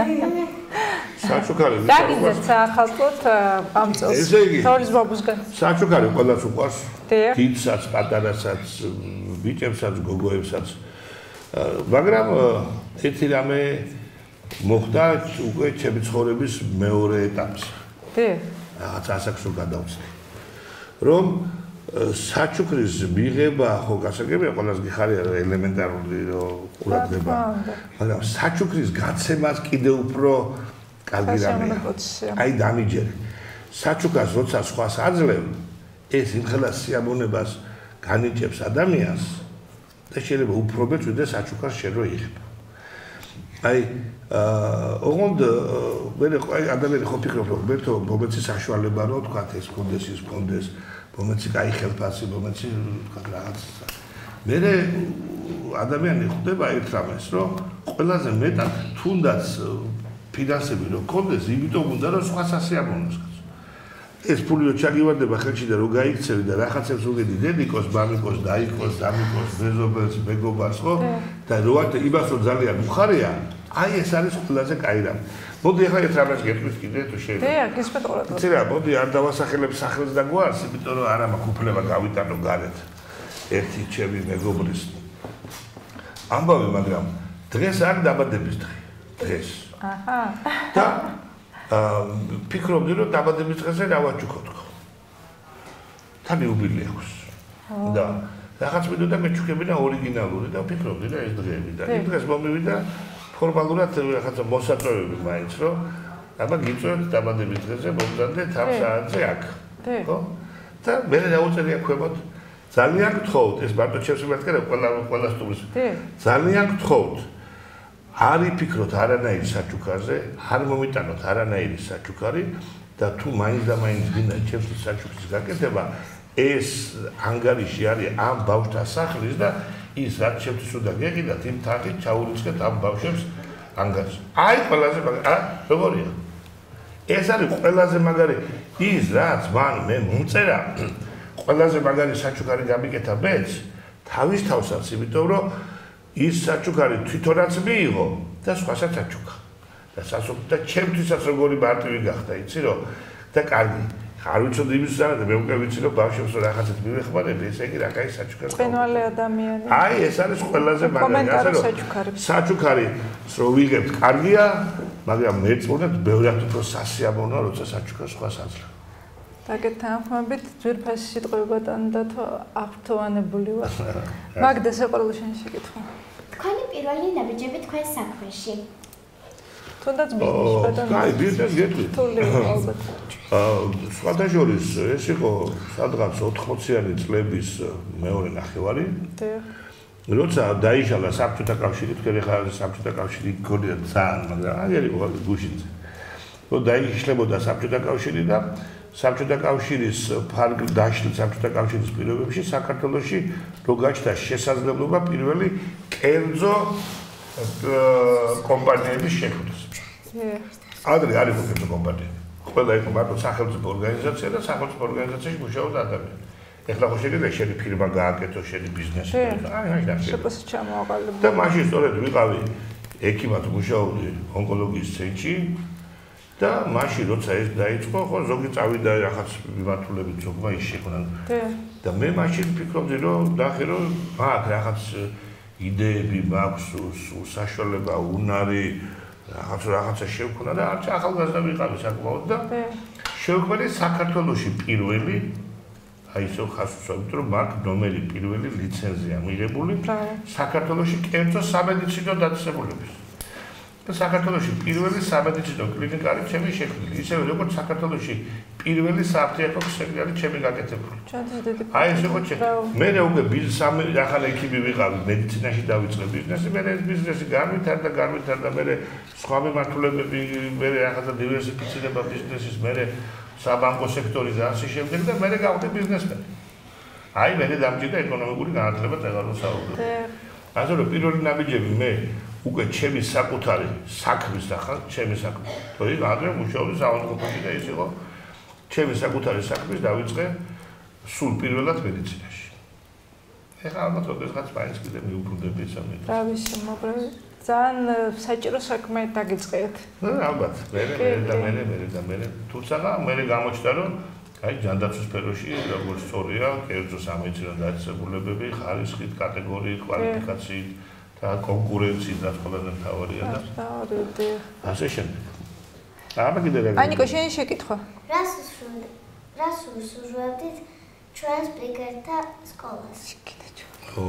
საჩუქარი ვის არ უყვარს? დაგიძეთ სახალხოთ ამ წელს. თორის ბაბუსგან. საჩუქარი ყველას უყვარს. დიდსაც, პატარასაც, ბიჭებსაც, გოგოებსაც. მაგრამ ერთი რამე მოხდა უკვე ჩემი ცხოვრების მეორე ეტაპში. დე. რაღაც ასაკს რო გადავწყვი. რომ საჩუქრის მიღება ხო გასაგებია ყველას გიხარია ელემენტარული ყურადღება მაგრამ საჩუქრის გაცემას კიდევ უფრო კარგი რამეა აი დამიჯერე საჩუქრას როცა სხვას აძლევ ეს იმხელა სიამოვნებას განიჭებს ადამიანს და შეიძლება უფრო მეც ვიდრე საჩუქრას შენ რო იღებ აი ოღონდ მე ადამიანი ხო ფიქრობ რომ მეთო მომეცი საშუალება რო თქვა ეს კონდეს ის კონდეს მომეცი кай ხელფასი მომეცი თქვა რაღაც მე ადამიანი ხვდება ერთ რამეს რომ ყველაზე მეტად თუნდაც ფინანსები რო კონდეს იმიტომ უნდა რომ სხვა სასიამოვნოს ეს ფული რო ჩაგივარდება ხელში და რო გაიქცევი და რაღაცებს უგედი დედიკოს მამიკოს დაიკოს დამიკოს მეზობელს მეგობარს ხო და რო არ იმას რო ძალიან უხარია აი ეს არის ყველაზე кай რამე მოდი ახლა ეს რამეს გეტყვით კიდე თუ შეიძლება დიახ გისმენთ ყურადღებას ცირა მოდი არ დავასახელებ სახელს და გვარს იმიტომ რომ არა მაქვს უფლება გავიტანო გარეთ ერთი ჩემი მეგობრის ამბავი მაგრამ დღეს არ დაბადების დღე დღეს აჰა და ფიქრობდი რომ დაბადების დღეზე რა ვაჩუქოთ ხო თან იუბილე აქვს და რაღაც მიდოდა მეჩუქებინა ორიგინალური და ფიქრობდი და ეს დღეები და იმ დღეს მომივიდა ფორმალურად რაღაცა მოსაწვევები მაინც რომ აბა გიწევთ დაბადების დღეზე მომზადდეთ ამ საათზე აქ ხო და მე დაუწერია ქვემოთ ძალიან გთხოვთ ეს მარტო ჩემს მიმართ ყველა ყველა სტუმრის ძალიან გთხოვთ არ იფიქროთ არანაირ საჩუქარზე არ მომიტანოთ არანაირი საჩუქარი და თუ მაინც და მაინც გინდა ჩემს საჩუქრის გაკეთება ეს ანგარიში არის ამ ბავშვთა სახლის და ის რაც ჩემთვის უნდა გეყიდათ იმ თაღით ჩაურიცხეთ ამ ბავშვებს ანგარიშს აი ყველაზე მაგარი არა როგორია ეს არის ყველაზე მაგარი ის რაც მან მე მომწერა ყველაზე მაგარი საჩუქარი გამიკეთა მეც თავის თავსაც იმიტომ რომ ის საჩუქარი თვითონაც მიიღო და სხვასაც აჩუქა და სასოფლო და ჩემთვისაც როგორი მარტივი გახდა იცი რომ და კარგი არ ვიცოდი იმის ზარად მე უკვე ვიცი რომ ბავშვებს რაღაცეთ მივეხმარები ესე იგი რა кай საჩუქარი წინვალე ადამიანი აი ეს არის ყველაზე მაგარი ასე რომ საჩუქარი რო ვიღებთ კარგია მაგრამ მეწონებთ ბევრად უფრო სასიამოვნოა როცა საჩუქარს სხვას აძლევ დაგეთ თანხმობით ძვირფასი სიტყვებად ანდათო აღფრთოვანებული ვარ მაგდა საყოველთაო შენი შეკითხვა თქვენი პირველი ნაბიჯები თქვენ საქმეში თუნდაც ბიზნესში ბატონო აი ბიზნეს გეტყვით თული ალბათ აა სხვათა შორის ეს იყო სადღაც ოთხმოციანი წლების მეორე ნახევარი როცა დაიშალა საბჭოთა კავშირი თქვენ ხარ საბჭოთა კავშირი გქონია ძალიან მაგრამ აგერი იყო გუშინზე რომ დაიშლებოდა საბჭოთა კავშირი და საბჭოთა კავშირის ფარგლ დაშლილ საბჭოთა კავშირის პირობებში საქართველოში რო გაჩნდა შესაძლებლობა პირველი კერძო კომპანიების შექმნის. ადრე არ იყო კერძო კომპანიები. ყველა იყო მარტო სახელმწიფო ორგანიზაცია და სახელმწიფო ორგანიზაციაში მუშაობდა ადამიანი. ეხლა ხო შეიძლება შენი ფირმა გააკეთო, შენი ბიზნესი. აი, აი, შეფასე ჩამოაყალიბო. და მაშინ სწორედ ვიყავი ექიმად მუშაობდი ონკოლოგიის ცენტრში და მაშინ როცა ეს დაიწყო, ხო ზოგი წავიდა რაღაც მიმართულებით ზოგმა ის შექმნა. და მე მაშინ ვფიქრობდი, რომ ნახე რომ აქ რაღაც იდეები მაქვს, საშუალება, უნარი, რაღაც რაღაცა შევქმნა და არც ახალგაზრდა ვიყავი საკმაოდ და შევქმნი საქართველოში პირველი აი ისო ხასუცობთ რომ მაგ ნომერი პირველი ლიცენზია მიღებული საქართველოში კერძო სამედიცინო დაწესებულების და საქართველოში პირველი სამედიცინო კლინიკა არის ჩემი შექმნილი ისევე როგორც საქართველოში პირველი საფთიაქო ქსელი არის ჩემი გაკეთებული აი ეს იყო მე უკვე სამი ახალი ექიმი ვიყავი მედიცინაში დავიწყე ბიზნესი მე ეს ბიზნესი განვითარდა განვითარდა მე სხვა მიმართულებები მე რაღაცა დივერსიფიცირება ბიზნესის მე საბანკო სექტორი და ასე შემდეგ და მე გავხდი ბიზნესმენი. აი მე დამჭირდა ეკონომიკური განათლება წეგარო საუბრობ. ასე რომ პირველი ნაბიჯები მე უკვე ჩემი საკუთარი საქმის ახლა ჩემი საქმე. თოი ადრე მუშაობდი საავადმყოფოში და ის იყო ჩემი საკუთარი საქმის დავიწყე სულ პირველად მედიცინაში. ეხლა ალბათ როდესაც მაინც კიდე მიუბრუნდები ეს ამით. რა ვიცი, მაგრამ ძალიან საჭირო საქმე დაგიწყეთ. ნუ ალბათ, მე მე და მე მე და მე თუმცა მე გამოჩნდა რომ აი ჯანდაცვის სფეროში როგორც სწორია, კერძო სამედიცინო დაწესებულებები, ხარისხით, კატეგორიით, კვალიფიკაციით და კონკურენციით რაც ყველაზე მთავარია და მთავარია. ასე შემდეგ. აბა კიდე რა. ანიკო, შენი შეკითხვა. რას უსურვებთ? რას უსურვებთ ჩვენ სპიკერთა სკოლას? ო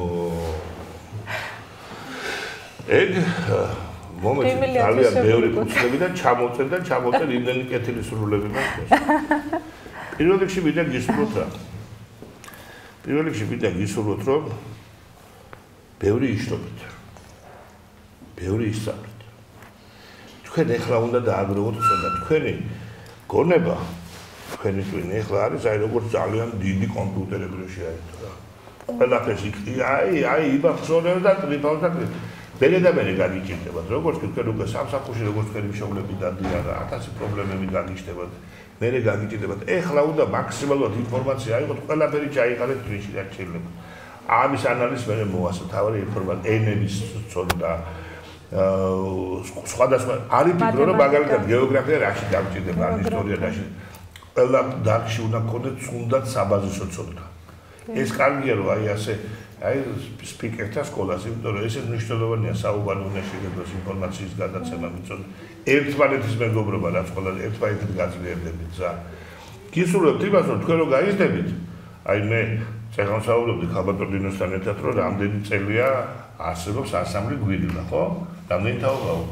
ეგ მომენტი ძალიან ბევრი კუთხები და ჩამოწერ და ჩამოწერ იმდენი კეთილი სრულები მაქვს. პირველ რიგში ვიდა გისურვოთ რა. პირველ რიგში ვიდა გისურვოთ რომ ბევრი იშრობთ. ბევრი ისწავლეთ. თქვენ ეხლა უნდა დააგროვოთ და თქვენი გონება თქვენი twin ეხლა არის აი როგორც ძალიან დიდი კომპიუტერები რო შეაერთო რა. ყველაფერს იქი აი აი იბახსოვრებ და ტრიფავს და მერე და მერე გაგიჭირდებათ როგორც თქვენ უკვე სამსახურში როგორც თქვენი მშობლები დადიან რა ათასი პრობლემები გაგიჭირდებათ მერე გაგიჭირდებათ ეხლა უნდა მაქსიმალურად ინფორმაცია აიღოთ ყველაფერი ჩაიყარეთ twin-ში და შეიძლება ამის ანალიზს მერე მოასწროთ თავი ინფორმაცია ენების ცოდნა სხვადასხვა არის ფიქრო რომ მაგალითად გეოგრაფია რაში დამჭირდება ან ისტორია რაში ყველა დარგში უნდა გქონდეთ თუნდაც საბაზისო ცოდნა ეს კარგია რომ აი ასე აი სპიკერთა სკოლას იმიტომ რომ ესეც მნიშვნელოვანია საუბარი უნდა შეგეძლოს ინფორმაციის გადაცემა მიწოდე ერთმანეთის მეგობრობა რაც ყველაზე ერთმანეთით გაძლიერდებით ზა გისურვებთ იმას რომ თქვენ რო გაიზრდებით აი მე წეგან საუბრობდი ხაბატორდინოსთან ერთად რომ რამდენი წელია არსებობს ანსამბლი გვირილა ხო რამდენი თაობა უკვე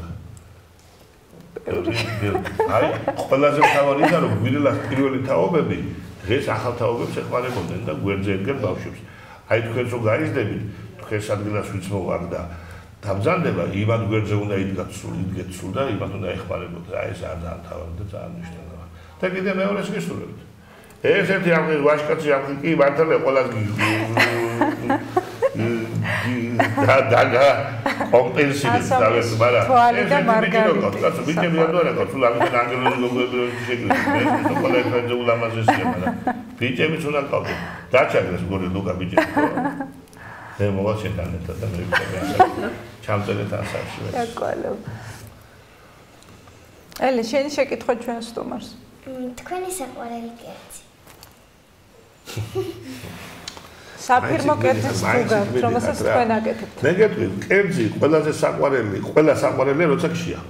აი ყველაზე მთავარი ის რომ გვირილას პირველი თაობები დღეს ახალ თაობებს ეხმარებოდნენ და გვერდზე ედგენ ბავშვებს აი თქვენ რო გაიზრდებით თქვენს ადგილას ვიც მოვარ და დამძანდება იმად გვერდზე უნდა იდგათ სულ იდგეთ სულ და იმად უნდა ეხმარებოდეთ აი ეს არის ძალიან თავი და ძალიან მნიშვნელოვანი და კიდე მეორეს გისურვებთ ერთ-ერთი ამ ვაშკაცი ამ კი მართალია ყველას და და კომპენსირებს დავეს მაგრამ თვალი და მარგალიტი კაცო ბიჭები არ დარეკო თუ ამიტომ ანგელოზი გოგოები შეგვიძლია მე ყველა ერთად ულამაზესია მაგრამ ბიჭებიც უნდა ყავდეთ დაჩაგდეს გორი ლუკა ბიჭები მე მოვაშენთან ერთად და მე ვიყავ ჩამწერეთ ასაკში აკვალო ელი შენი შეკითხვა ჩვენ სტუმარს თქვენი საყვარელი კერძი საფირმო კერძის თუგავთ, რომელსაც თქვენ აკეთებთ. მე გეტყვი, კერძი ყველაზე საყვარელი, ყველა საყვარელია, როცა გშია.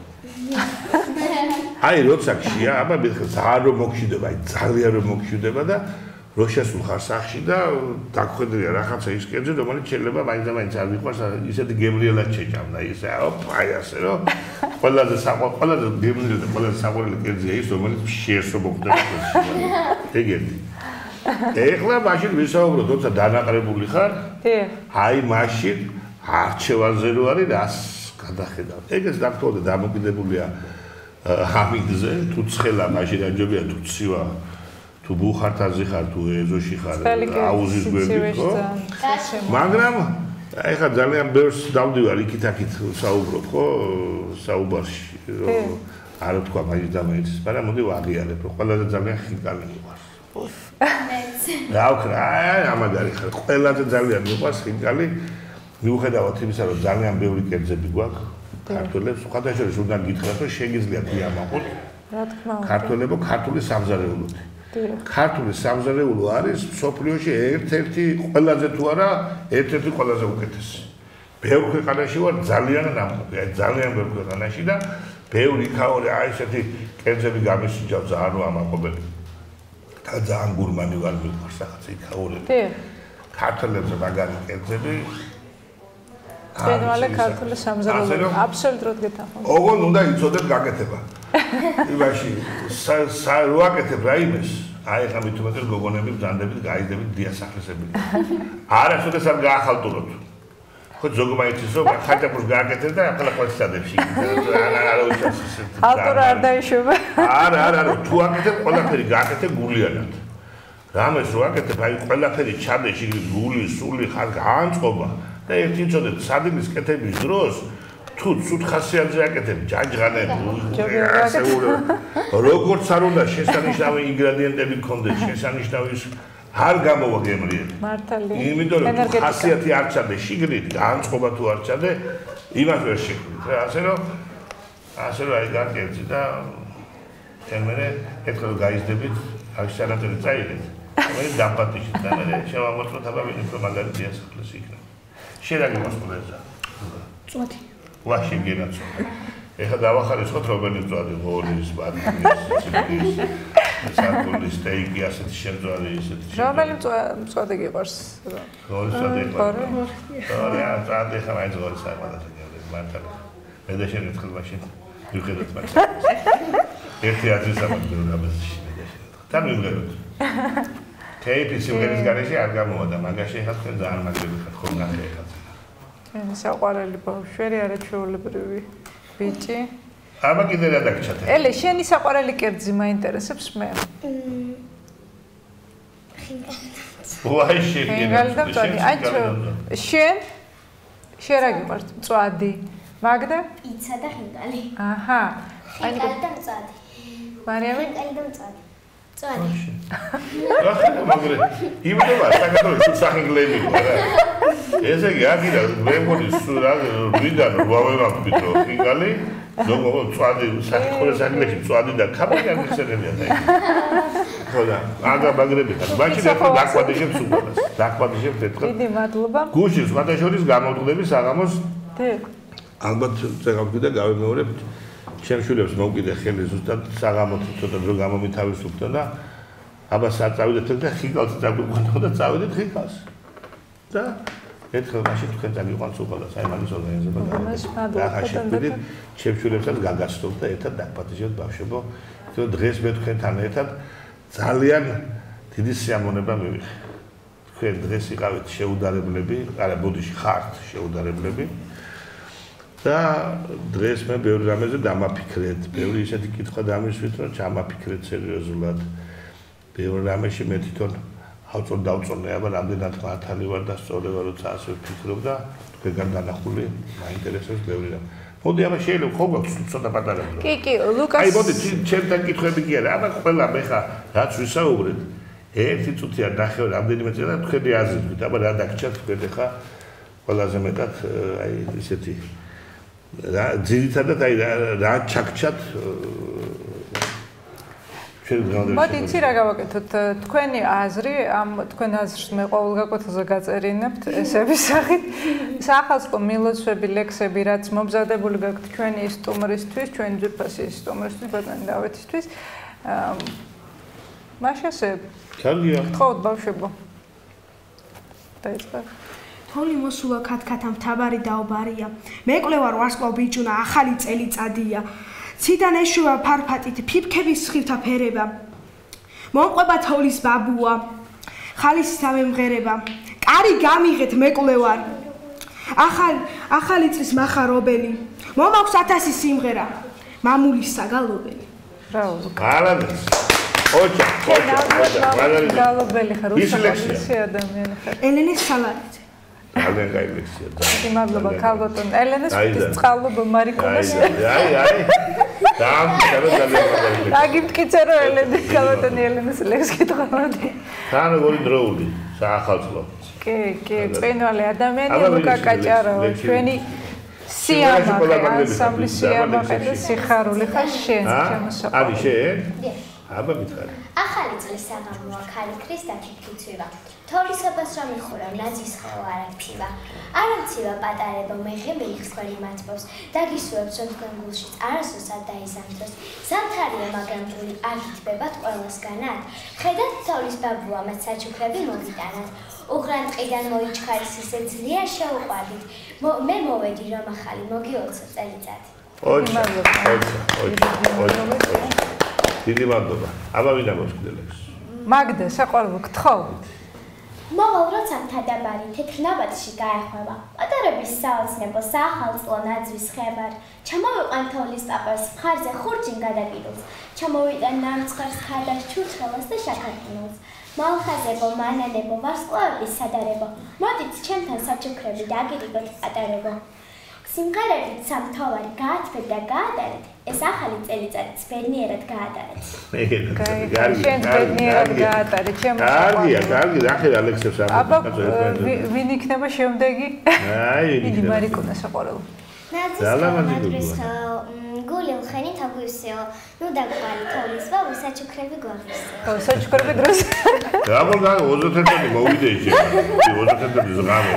აი, როცა გშია, აბა მითხარ, ძალიან რომ მოგშიდება, აი, ძალიან რომ მოგშიდება და რო შესულ ხარ სახში და დაგხვედრია რაღაცა ის კერძი, რომელიც შეიძლება მაინც და მაინც არ მიყვარს, ისეთი გემრიელად შეჭამდა ისე, ოპ, აი ასე რომ ყველაზე საყვარელი, ყველაზე გემრიელი და ყველაზე საყვარელი კერძია ის, რომელიც შეესო მოხდება. ეგეთი ეხლა მაშინ ვისაუბროთ, როცა დანაყრებული ხარ, აი მაშინ არჩევანზე რო არის, რას გადახედავ. ეგეც დაქტოვდა დამოკიდებულია ამიდზე, თუ ცხელა მაშინ აჯობია თუ ცივა თუ ბუხართაზე ხარ, თუ ეზოში ხარ, აუზის გვერდით ხო? მაგრამ ეხლა ძალიან ბევრს დავდივარ იქით-აქით საუბრობ ხო? საუბარში რომ არ თქვა მაგის და მეც, მაგრამ მოდი ვაღიარებ, რომ ყველაზე ძალიან ხინკალი მიყვარს. მეც. რა ვქნა, ამაგარი ხარ, ყველაზე ძალიან მიყვარს ხინკალი. მიუხედავად იმისა, რომ ძალიან ბევრი კერძები გვაქვს ქართველებს, ხათაშორის უნდა გითხრათ, რომ შეგიძლიათ მიამაყოთ. რა თქმა უნდა. ქართველებო, ქართული სამზარეულოთი. ქართული სამზარეულო არის სოფლიოში ერთ-ერთი ყველაზე თუ არა, ერთ-ერთი ყველაზე უკეთესი. ბევრ ქვეყანაში ვარ ძალიან ნამყოფი, ძალიან ბევრ ქვეყანაში და ბევრი ქაური აი ესეთი კერძები გამისიჯავს ძალიან ამაყობელი. და ძალიან გურმანი ვარ მიყვარს ახაც იქაურები. ქართველებზე მაგარი კერძები ჩვენვალე ქართული სამზარეულო აბსოლუტურად გეთანხმებით. ოღონდ უნდა იცოდეთ გაკეთება. იმაში როაკეთებ რაიმეს, აი ხა მით უმეტეს გოგონები ბრძანდებით გაიდებით დიასახლისები. არასოდეს არ გაახალტუროთ. ხო ზოგმა იცის რომ ხაჭაპურს გააკეთებ და ახლა ყველსადებში. არა არა უჩას ისე. ალტურა არ დაიშვება. არა არა არა თუ აკეთებ ყველაფერი გააკეთებ გულიანად. რამეს რო აკეთებ აი ყველაფერი ჩადე შიგნით გული, სული ხარ განწყობა და ერთი იცოდეთ სადილის კეთების დროს თუ ცუდ ხასიათზე აკეთებ ჯაჯღანები ასეულო როგორც არ უნდა შესანიშნავი ინგრედიენტები გქონდეს შესანიშნავი არ გამოვა გემრიელი მართალია იმიტომ რომ ხასიათი არ ჩადე შიგნით განწყობა თუ არ ჩადე იმას ვერ შექმნით რა ასე რომ ასე რომ აი გაკეთე და შემერე ერთხელ გაიზდებით აქ სანატორი წაიღეთ მე დაპატიში და მე შევამოწმოთ აბა ვინმე რომ მაგარი დიასახლეს იქნება შედაგე მოსყოლეზე წვათი ვაში გენაცო ეხა დავახარისხოთ რომელი წვადი ღორის ბატონის საკულის სტეიკი ასეთი შეძვარი ისეთი რომელი წვადი გიყვარს ღორის წვადი გიყვარს არა წადი ხა მაინც ღორის აღმოჩნდა მართლა მე და შენ ერთხელ მაშინ ვიხედოთ მაგას ერთი აზრის ამბობ რამაზში მე და შენ თან ვიმღეროთ კეიფი სიმღერის გარეშე არ გამოვა და მაგაში ხა თქვენ ძალიან მაგრები ხართ ხომ ნახე ეხლა მე საყვარელი ბავშვი არა ჩვეულებრივი ბიჭი აბა კიდე რა დაგჭათ ელე შენი საყვარელი კერძი მაინტერესებს მე ვაი შენ აი შენ შენ რა გიყვარს მწვადი მაგდა პიცა და ხინკალი აჰა აი და მწვადი მარიამი ხინკალი და მწვადი წვადი რა ხარ მაგრე იმედა საქართველოს სახინგლები რა ესე იგი აქიდა მე მგონი რა ვიდან ვავევამბით რომ ხინკალი ზოგო წვადი საქართველოს აგლეში წვადი და ქაბაკი არ მიხსენებია და ხო და აგა მაგრები ხარ მაშინ ერთხელ დაკვადიშებს უყურეს დაკვადიშებს ერთხელ დიდი მადლობა გუში სხვადასხვა გამოვდები საღამოს დე ალბათ წეგავდი და გავემეორებთ შემშულებს მოვკიდე ხელი ზუსტად საღამოთ ცოტა დრო გამომითავისუფლდა და აბა საწავიდეთ და ხინკალს წაგვიყვანო და წავედით ხინკალს და ერთხელ მაშინ თქვენ წაგიყვანთ უყალას აი მაგის ორგანიზება და ახლა შეგვიდით შემშულებსაც გაგაცნობთ და ერთად დაგპატიჟებთ ბავშვებო თორე დღეს მე თქვენთან ერთად ძალიან დიდი სიამოვნება მივიღე თქვენ დღეს იყავით შეუდარებლები არა ბოდიში ხართ შეუდარებლები და დღეს მე ბევრი რამეზე დამაფიქრეთ, ბევრი ისეთი კითხვა დამისვით, რომ ჩამაფიქრეთ სერიოზულად. ბევრი რამეში მე თვითონ ავწორ დავწორნე, აბა რამდენად მართალი ვარ და სწორი ვარ, როცა ასე ვფიქრობ და თქვენგან განახული მაინტერესებს ბევრი რამე. მოდი აბა შეიძლება ხო გვაქვს ცოტა პატარა დრო. კი, კი, ლუკას აი მოდი ჩემთან კითხვები კი არა, აბა ყველა მე ხა რაც ვისაუბრეთ, ერთი წუთი არ ნახევარი რამდენიმე წელი და თქვენი აზრით, აბა რა დაგჭათ თქვენ ხა ყველაზე მეტად აი ისეთი რა ძირითადად აი რა ჩაქჩათ ჩვენ დღევანდელი მოდი იცი რა გავაკეთოთ თქვენი აზრი ამ თქვენ აზრს მე ყოველ გაკვეთილზე გაწერინებთ ესების სახით სახალხო მილოცვები ლექსები რაც მომზადებული გაქვთ ჩვენი სტუმრისთვის ჩვენი ძვირფასი სტუმრისთვის ბატონი დავითისთვის მაშასე კარგია გთხოვთ ბავშვებო დაიწყებ თოვლი მოსულა ქათქათა მთავარი დაობარია მეკვლევარ ვარსკვლავ ბიჭუნა ახალი წელიწადია ციდან ეშვება ფარფატით ფიფქების სხივთა ფერება მომყვება თოვლის ბაბუა ხალისის ამემღერება კარი გამიღეთ მეკვლევარ ახალ ახალი წლის מחარობელი მომაქვს ათასი სიმღერა მამულის საგალობელი ბრავო გალადებს ოჩა, ოჩა, მაგარი გალობელი ხარ, ისი ლექსია? უსახალისი ადამიანი ხარ. ელენის სალარიძე. ძალიან კაი ლექსია. დიდი მადლობა ქალბატონ ელენეს წყალობა მარიკონას. აი, აი. დაამთავრე ძალიან მაგარი. დაგიმტკიცე რომ ელენე ქალბატონი ელენეს ლექსს კითხავდი. თან ორი დროული, საახალწლო. კი, კი, წვენვალე ადამიანი ლუკა კაჭარავა, ჩვენი სიამაყე, ანსამბლი სიამაყე და სიხარული ხარ შენ, შემოსაყრელი. არის შენ? აბა მითხარი. ახალი წლის საღამოა ქალიქრის დაფიქრიცება. თოვლისებას რომ იხურავ ნაძვის ხეო არ აქცევა. არ ამცივა პატარებო მეღე მეიხსქვერი მათბოს. დაგისურვებ რომ თქვენ გულშიც არასოდეს დაიზამთროს. ზამთარია მაგრამ გული არ გიტბებათ ყველასგანად. ხედავთ თოვლის ბაბუა მათ საჩუქრები მოგიტანათ. უღრან ტყიდან მოიჩქარის ისე ძლიერ შეუყვარდით. მე მოვედი რომ ახალი მოგიოცო წელიწადი. ოჩა, ოჩა, ოჩა, ოჩა. დიდი მადლობა. აბა ვინ ამოსკდელებს? მაგდა, საყვარელო გთხოვ. მოვალ როცა მთადაბარი თეთრ ნაბატში გაეხვევა. პატარების საოცნებო საახალწლო ნაძვის ხებარ. ჩამოვიყვან თოვლის პაპას მხარზე ხურჯინ გადაკიდულს. ჩამოვიტან ნამცხარს ქადას ჩურჩხელას და შაქარკინულს. მალხაზებო, მანანებო, ვარსკვლავების სადარებო. მოდით ჩემთან საჩუქრები დაგირიგოთ პატარებო. სიმღერებით სამთავარი გაათბეთ და გაატარეთ. ეს ახალი წელიწადიც ბედნიერად გაატარეთ. კარგი, შენ ბედნიერად გაატარეთ, ჩემო. კარგია, კარგი, ნახე ალექსებს ამ. აბა ვინ იქნება შემდეგი? აი, დიდი მარიკონა საყვარელო. ნაძვის გული ხენი თაგვისეო. ნუ დაგვარი თოვლის ბაბუ საჩუქრები გვაღისეო. ხო, საჩუქრები დროს. აბა ოცდაათი მოვიდე შენ. ოცდაათი ზღამო.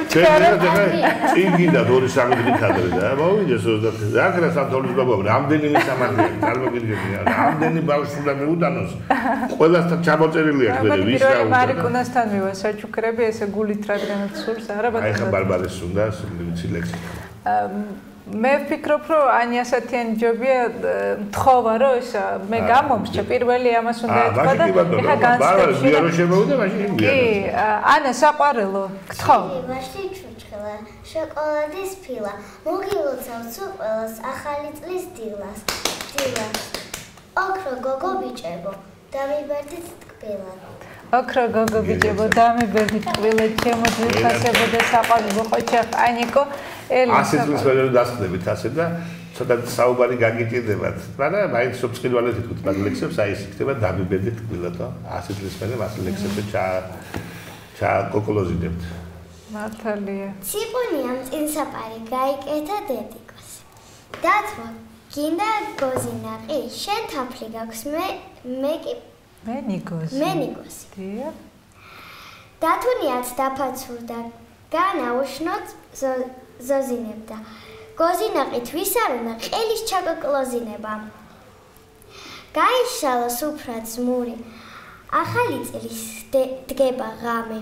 წინგი და ორი სამი დღე ქადრე და მოვიდეს ოცდაათი. ახლა სათოვლის ბაბა რამდენი მისამართია, წარმოგიდგენია. რამდენი ბავშვი უნდა მეუტანოს. ყველასთან ჩამოწერილია ხდები, ვის რა უნდა. მარიკონასთან მივა საჩუქრები, ესე გულით რადგანაც სურს, არა ბატონო. აი ხა ბარბარეს უნდა ვიცი ლექსი. მე ვფიქრობ, რომ ani ასათიანი ჯობია მთხოვა, რომ ეს მე გამომრჩა, პირველი ამას უნდა ეთქვა და ეხა განსხვავებული. ბარბარე, რო შემოვიდა, მაშინ კი, ანა საყვარელო, გთხოვ. ვაში ჩურჩხელა, შოკოლადის ფილა, მოგილოცავ სულ ყველას ახალი წლის დილას. დილას. ოქრო გოგო ბიჭებო, დამიბერდით ტკბილად. ოქრო გოგო ბიჭებო, დამიბერდით ტკბილად, ჩემო ძვირფასებო და საყვარელო ხოჭა ყანიკო. ასი წლის მერე დასხდებით ასე და ცოტა საუბარი გაგიჭირდებათ. მაგრამ მაინც სოფსკილვალეთ ითქვით მაგ ლექსებს, აი ეს იქნება დამიბერდით ტკბილადო. ასი წლის მერე მას ლექსებს ჩა ჩა კოკოლოზიდებთ. მართალია. ციპუნიამ წინსაპარი გაიკეთა დედიკოს. დათო, გინდა გოზინაყი, შენ თაფლი გაქვს, მე მე კი მე ნიგოზი. მე ნიგოზი. დიახ. დათუნიაც დაფაცურდა, განაუშნოთ ზოზინებდა. გოზინაყით ვისარუნა ყელის ჩაკოკლოზინება. გაიშალა სუფრად ზმური. ახალი წლის დგება ღამე.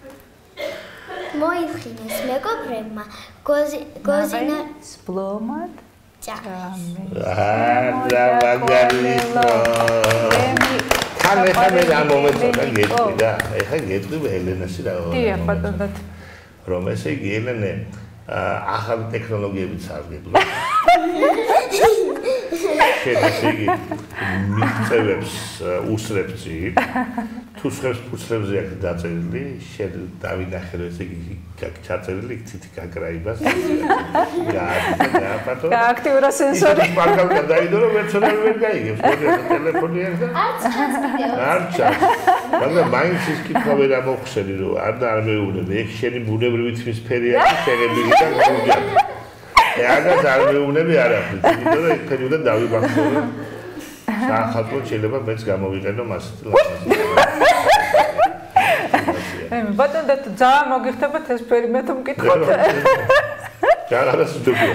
მოიხინეს მეგობრებმა გოზინა სპლომად ჭამე. აა მაგალითო. ხან ეხა მე ამ მომენტში გეტყვი და ეხა გეტყვი ელენასი რა. დიახ, ბატონო. რომ ესე იგი ელენე ახალი ტექნოლოგიებით სარგებლო. შენ ესე იგი მიწევებს უსრებს თუ სხებს ფუცლებზე აქ დაწერილი, შენ დავინახე რომ ესე იგი ჩაწერილი თითი გაკრაიბას. გააკეთე. გააქტიურა სენსორი. პარკალკა დაიდო რომ ვერცონალი ვერ გაიგებს, ტელეფონი არ და არც ჩანს ვიდეო. არ ჩანს. მაგრამ მაინც ის კითხვა ვერ ამოხსენი რომ არ და არ მეუბნები, ეგ შენი ბუნებრივი თმის ფერი არის, შეგები და გუგია. ეაგას არ მეუბნები არაფრით, იმიტომ რომ ეგ ფერი უნდა დავიბახო. საახალწლო შეიძლება მეც გამოვიყენო მასეთ ლამაზი. აი, ბატონო, და ძალიან მოგიხდებათ ეს ფერი, მე თუ მკითხოთ. ჯაგარას ჯობია.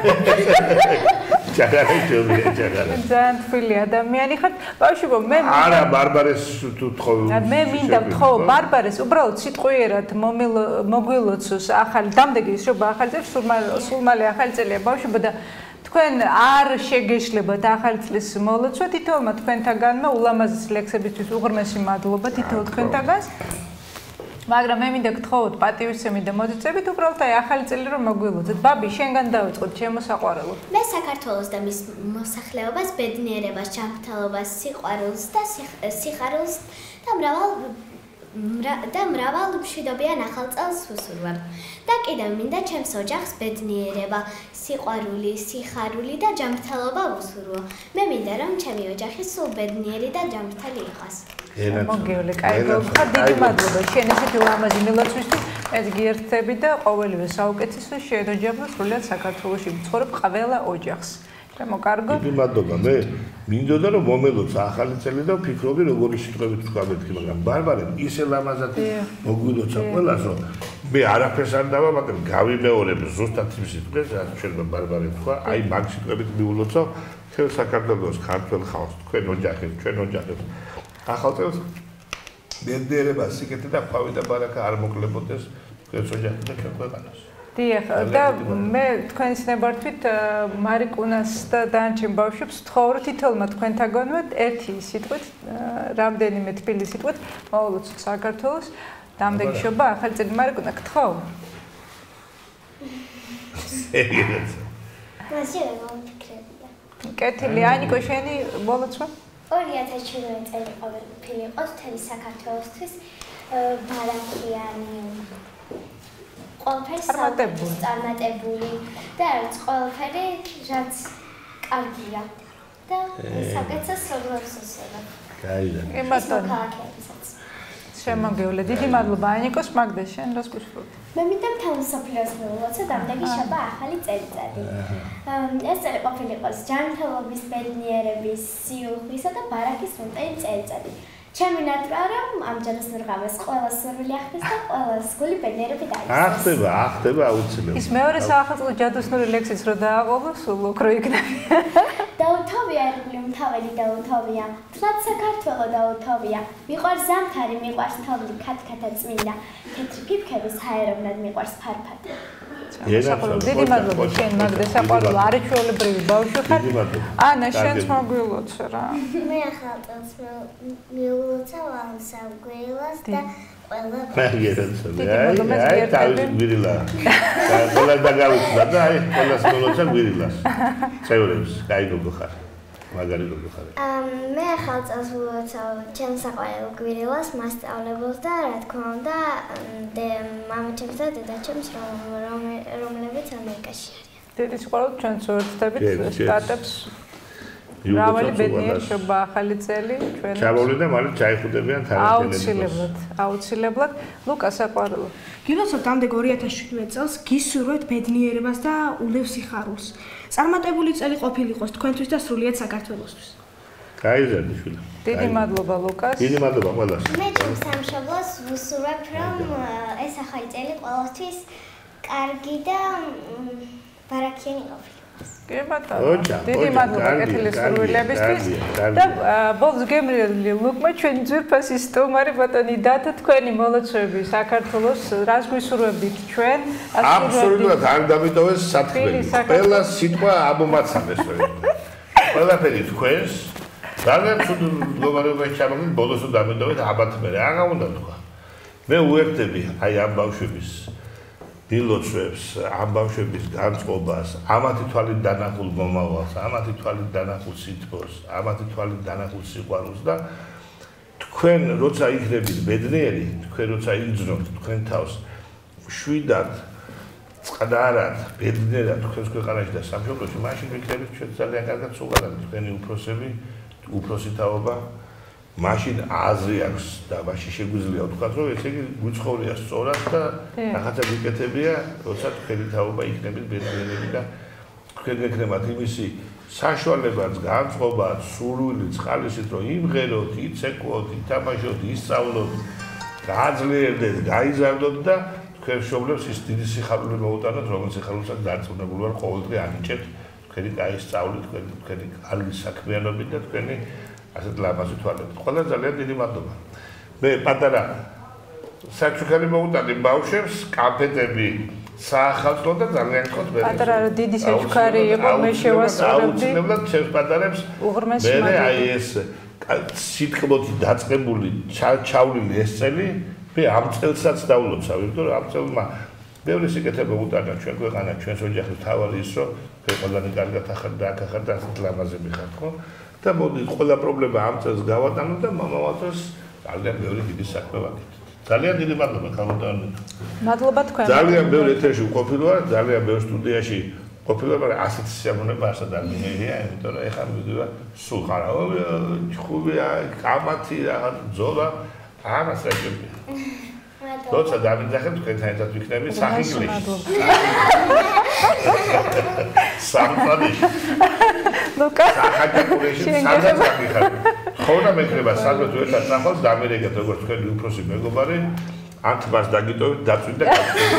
ჯაგარას ჯობია, ჯაგარას. ძალიან თბილი ადამიანი ხარ. ბავშვებო, მე არა, ბარბარეს თუ თხოვ. მე მინდა თხოვ ბარბარეს, უბრალოდ სიტყვიერად მოგვილოცოს ახალი დამდეგი ის რომ ახალი წელი სულ მალე ახალი წელია ბავშვებო და თქვენ არ შეგეშლებათ ახალი წლის მოლოცვა თითოეულმა თქვენთაგანმა ულამაზეს ლექსებისთვის უღრმესი მადლობა თითოეულ თქვენთაგანს. მაგრამ მე მინდა გთხოვოთ პატივისცემით და მოდიწებით უბრალოდ აი ახალი წელი რომ მოგვილოცეთ. ბაბი, შენგან დავიწყოთ ჩემო საყვარელო. მე საქართველოს და მის მოსახლეობას, ბედნიერებას, ჯანმრთელობას, სიყვარულს და სიხარულს და მრავალ და მრავალ მშვიდობიან ახალ წელს ვუსურვებ. და კიდევ მინდა ჩემს ოჯახს ბედნიერება, სიყვარული, სიხარული და ჯანმრთელობა ვუსურვო. მე მინდა რომ ჩემი ოჯახი სულ ბედნიერი და ჯანმრთელი იყოს. მოგიოლე, კაი გოგხარ, დიდი მადლობა შენ ესეთი ლამაზი მილოცვისთვის. მეც გიერთდები და ყოველივე საუკეთესო შენ ოჯახს, სრულიად საქართველოში მცხოვრებ ყველა ოჯახს. მოკარგო. დიდი მადლობა. მე მინდოდა რომ მომელოც ახალი წელი და ვფიქრობდი როგორი სიტყვებით თქვა მეთქი, მაგრამ ბარბარემ ისე ლამაზად მოგვილოცა ყველას რომ მე არაფერს არ დავა, მაგრამ გავიმეორებ ზუსტად იმ სიტყვებს, რაც შეიძლება ბარბარემ თქვა, აი მაგ სიტყვებით მივულოცავ მთელ საქართველოს ქართველ ხალხს, თქვენ ოჯახებს, ჩვენ ოჯახებს. ახალ წელს ბედნიერება, სიკეთე და ხვავი და ბარაკა არ მოკლებოდეს თქვენს ოჯახს და ჩვენ ქვეყანას. დიახ, და მე თქვენს ნებართვით მარიკუნას და დანარჩენ ბავშვებს ვთხოვ, რომ თითოეულმა თქვენთაგანვე ერთი სიტყვით, რამდენიმე თბილი სიტყვით მოვულოცოთ საქართველოს დამდეგშობა ახალი წელი. მარიკუნა, გთხოვ. მაშინ მომფიქრებია. კეთილი, ანიკო, შენი მოლოცვა? ორი ათას შვიდმეტი წელი ყოფილი იყოს მთელი საქართველოსთვის ბარაკიანი ყველაფერი წარმატებული და რაც ყველაფერი რაც კარგია და საკეთო სოვლებს უსწრებ. გაიგე. ემატონ. შემოგევლე. დიდი მადლობა ანიკოს, მაგდა შენ რას გუშრობ? მე მინდა თავის საფილოს მოვულოცო დამდეგი შობა ახალი წელიწადი. ეს წელი ყოფილი იყოს ჯანმრთელობის, ბედნიერების, სიუხვისა და ბარაკის მომტანი წელიწადი. ჩემი ნატრა რომ ამჯერად მიღამეს ყველა სურვილი ახდეს და ყველას გული ბედნიერები დაიცვას. ახდება, ახდება აუცილებლად. ის მეორე საახალწლო ჯადოსნური ლექსიც რო დააყოლო, სულ ოქრო იქნება. დაუთოვია ერგული მთავარი დაუთოვია, თლად საქართველო დაუთოვია. მიყვარს ზამთარი, მიყვარს თოვლი, ქათქათა წმინდა, თეთრი ფიფქების ჰაეროვნად მიყვარს ფარფატა. დიდი მადლობა შენ მაგდა საყვარელო არაჩვეულებრივი ბავშვი ხარ. ანა შენც მოგვილოცე რა. მე ახალ წელს მივულოცავ ამ სამგვარელს და ყველა აი აი თავის გვირილა. ყველა დაგავიწყდა და აი ყველას მოვულოცა გვირილას. წევრებს, კაი გოგო ხარ. მაგარი გოგო ხარ. მე ახალ წელს ვულოცავ ჩემს საყვარელ გვირილას, მასწავლებელს და რა თქმა უნდა მამაჩემს და დედაჩემს რომლებიც ამერიკაში არიან. დიდი სიყვარული ჩვენც ვერთდებით სტატებს. მრავალი ბედნიერი შობა ახალი წელი ჩვენ. ჩამოვლი და მალე ჩაიხუდებიან თანამედროვე. აუცილებლად, აუცილებლად. ლუკა საყვარელო. გილოცავთ ამდენ ორი ათას შვიდმეტი წელს გისურვებთ ბედნიერებას და ულევ სიხარულს. წარმატებული წელი ყოფილიყოს თქვენთვის და სრულიად საქართველოსთვის. გაიზარდი შვილი. დიდი მადლობა ლუკას. დიდი მადლობა ყველას. მე ჩემს სამშობლოს ვუსურვებ რომ ეს ახალი წელი ყველასთვის კარგი და ბარაკიანი ყოფილიყოს. კი ბატონო. დიდი მადლობა კეთილი სურვილებისთვის და ბოლოს გემრიელი ლუკმა ჩვენი ძვირფასი სტუმარი ბატონი დათა თქვენი მოლოცვები საქართველოს რას გვისურვებდით ჩვენ? აბსოლუტურად არ დამიტოვეს საფრთხე. ყველა სიტყვა ამომაცამეს. ყველაფერი თქვენს ძალიან ცუდ მდგომარეობაში ჩამოვიდეთ, ბოლოს დამიტოვეთ აბათ მე რა უნდა თქვა. მე უერთდები აი ამ ბავშვების დილოცვებს, ამ ბავშვების განწყობას, ამათი თვალით დანახულ მომავალს, ამათი თვალით დანახულ სითბოს, ამათი თვალით დანახულ სიყვარულს და თქვენ როცა იქნებით ბედნიერი, თქვენ როცა იგრძნობთ თქვენ თავს შვიდად, წყდარად, ბედნიერად თქვენს ქვეყანაში და სამშობლოში, მაშინ ვიქნებით ჩვენ ძალიან კარგად სულღარად თქვენი უფროსები, უფროსი თაობა. მაშინ აზრი აქვს და მაშინ შეგვიძლია ვთქვათ, რომ ესე იგი გვიცხოვრია სწორად და რაღაცა გიკეთებია, როცა თქვენი თაობა იქნებით ბედნიერები და თქვენ გეკნებათ იმისი საშუალებაც, განწყობაც, სურვილიც, ხალისით, რომ იმღეროთ, იცეკვოთ, ითამაშოთ, ისწავლოთ, გააძლიერდეთ, გაიზარდოთ და თქვენ მშობლებს ის დიდი სიხარული მოუტანოთ, რომელიც სიხარულსაც დარწმუნებული ვარ, ყოველდღე ანიჭებთ თქვენი კაი სწავლით, თქვენი კარგი საქმიანობით და თქვენი ასეთ ლამაზი თვალებით. ყველა ძალიან დიდი მადლობა. მე პატარა საჩუქარი მოუტანდი ბავშვებს, კაფეტები, საახალწლო და ძალიან გქონთ მე. პატარა დიდი საჩუქარი იყო, მე შევასწორებდი. აუცილებლად ჩემს პატარებს მე აი ეს სიტყვოთი დაწყებული ჩავლილი ეს წელი მე ამ წელსაც დავლოცავ, იმიტომ რომ ამ წელმა ბევრი სიკეთება უტანა ჩვენ ქვეყანა, ჩვენს ოჯახის თავარი ის, რომ ყველანი კარგად ახარ და აქ ახარ და ასეთ ლამაზები ხართ, ხო? და მოდი ყველა პრობლემა ამ წელს გავატანო და მომავალს ძალიან ბევრი დიდი საქმე ვაკეთებ. ძალიან დიდი მადლობა ქალბატონო. მადლობა თქვენ. ძალიან ბევრი ეთერში ვყოფილი ვარ, ძალიან ბევრი სტუდიაში ყოფილი ვარ, მაგრამ ასეთი სიამოვნება არც არ მინერია, იმიტომ რომ ეხლა მივიდივარ სულ ხარავ, ჩხუბია, კამათი, რაღაც ძოლა, ამას რაჭებია. როცა დავიძახებ თქვენთან ერთად ვიქნები სახილში. სამწადში. ლუკა. სახაკურეში სადაც ვიხარ. ხონა მეკრება სადაც ერთად ნახავს დამერეგეთ როგორც თქვენი უფროსი მეგობარი. ანთ მას დაგიტოვეთ დაწვით და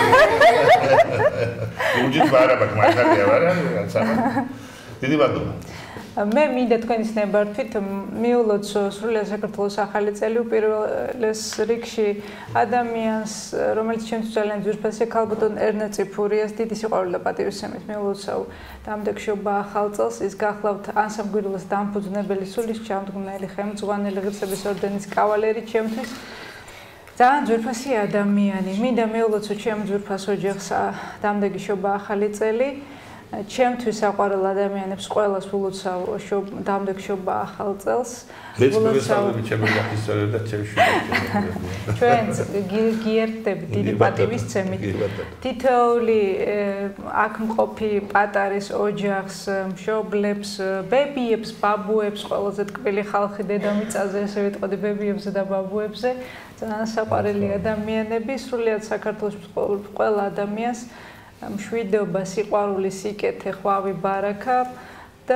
უჯით ვარაბაკ მაგარია ვარა რაცა. დიდი მადლობა. მე მინდა თქვენის ნებართვით მიულოთ სრულიად საქართველოს ახალი წელი უპირველეს რიგში ადამიანს, რომელიც ჩემთვის ძალიან ძვირფასია, ქალბატონ ერნე წიფურიას დიდი სიყვარული და პატივისცემით მიულოცავ დამდეგშობა ახალ წელს. ის გახლავთ ანსამგვირელოს დამფუძნებელი, სულის ჩამდგმელი, ხელმძღვანელი, ღირსების ორდენის კავალერი ჩემთვის. ძალიან ძვირფასი ადამიანი. მინდა მეულოცო ჩემ ძვირფას ოჯახს დამდეგი შობა ახალი წელი. ჩემთვის საყვარელ ადამიანებს ყველას ვილოცავ დამდეგ შობა ახალ წელს. ვილოცავ ჩემი ისტორია და ჩემი შვილი. ჩვენც გიერთდებით დიდი პატივისცემით. თითოეული აქ მყოფი პატარის ოჯახს, მშობლებს, ბებიებს, ბაბუებს, ყველაზე ტკბილი ხალხი დედამიწაზე, ესე ვიტყოდი ბებიებზე და ბაბუებზე. ძალიან საყვარელი ადამიანები, სრულიად საქართველოს ყველა ადამიანს მშვიდობა, სიყვარული, სიკეთე, ხვავი, ბარაკა და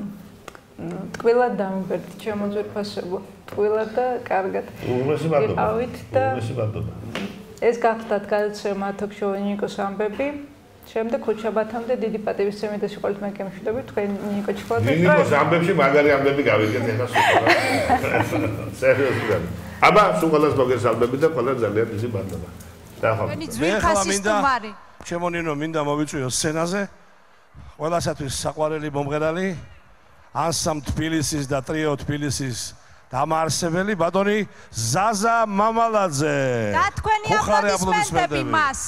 ტკბილად დამიბერდით ჩემო ძვირფასებო, ტკბილად და კარგად. უღმესი მადლობა. და უღმესი მადლობა. ეს გახლავთ გადაცემა თოქ-შოუ ნიკოს ამბები. შემდეგ ხუთშაბათამდე დიდი პატივისცემით და სიყვარულით მეკემშვიდობით თქვენ ნიკო ჩხლაძე. ნიკოს ამბებში მაგარი ამბები გავიგეთ ეხლა სულ. სერიოზულად. აბა სულ ყველას მოგესალმები და ყველა ძალიან დიდი მადლობა. დაახლოებით. თქვენი ძვირფასი სტუმარი. ჩემო ნინო მინდა მოვიწვიო სცენაზე. ყველასათვის საყვარელი მომღერალი, ანსამბლ თბილისის და ტრიო თბილისის დამაარსებელი ბატონი ზაზა მამალაძე. და თქვენი აპლოდისმენტები მას.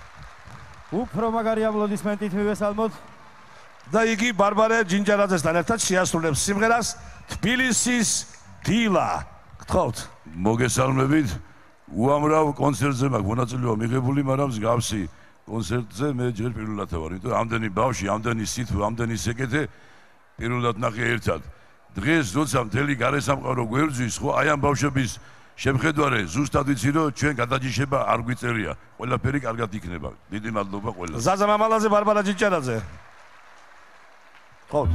უფრო მაგარი აპლოდისმენტით მივესალმოთ. და იგი ბარბარე ჯინჯარაძესთან ერთად შეასრულებს სიმღერას თბილისის დილა. გთხოვთ. მოგესალმებით. უამრავ კონცერტზე მაქვს მონაწილეობა მიღებული, მაგრამ მსგავსი კონცერტზე მე ჯერ პირველად ვარ, იმიტომ ამდენი ბავშვი, ამდენი სითბო, ამდენი სეკეთე პირველად ნახე ერთად. დღეს როცა მთელი გარესამყარო გვერდზის, ხო, აი ამ ბავშვების შემხედვარე ზუსტად ვიცი, რომ ჩვენ გადაჯიშება არ გვიწერია. ყველაფერი კარგად იქნება. დიდი მადლობა ყველას. ზაზა მამალაძე, ბარბარა ჯიჭარაძე. ხო.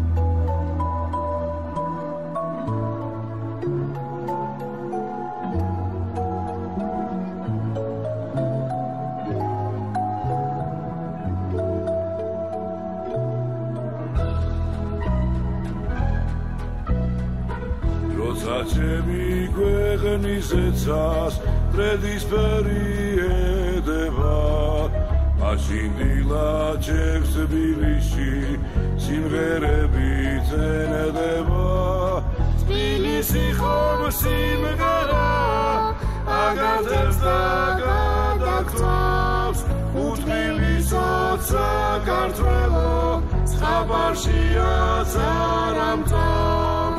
ჩემი ქვეყნისეცას პრედისფერი ედება მაშინ დილა ჩემს თბილისში სიმღერები წენდება თბილისი ხომ სიმღერა აგაძებს და გადაგწავს უთბილისოც საქართველო ხაბარშია წარამწავს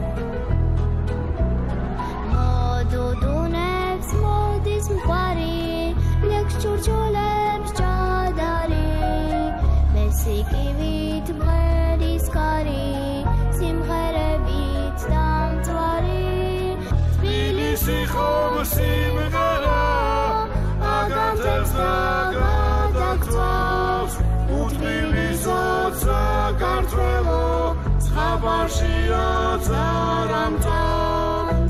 Duduneks modis mqari leks churchulebs chadari mesikivit bgheris kari simgherebit damtvari Tbilisi khom simghera agantels da gadagtvavs utbilisot sakartvelo xabarshia tsaramtavs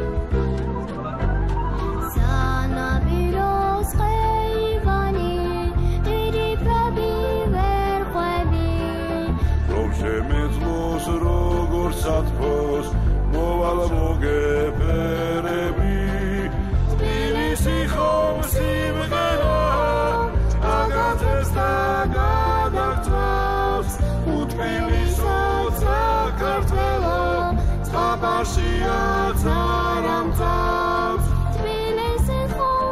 Satpos, moval mogeperabi Tbilisi khom simghera agates da gadagtvavs utbilisot sakartvelo xabarshia tsaramtavs Tbilisi khom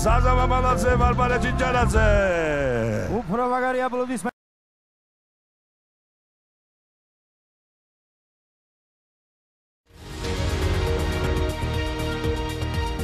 საზა მამალაძე, ბარბარე ჭინჭარაძე. უფრო მაგარი აპლოდისმენტები.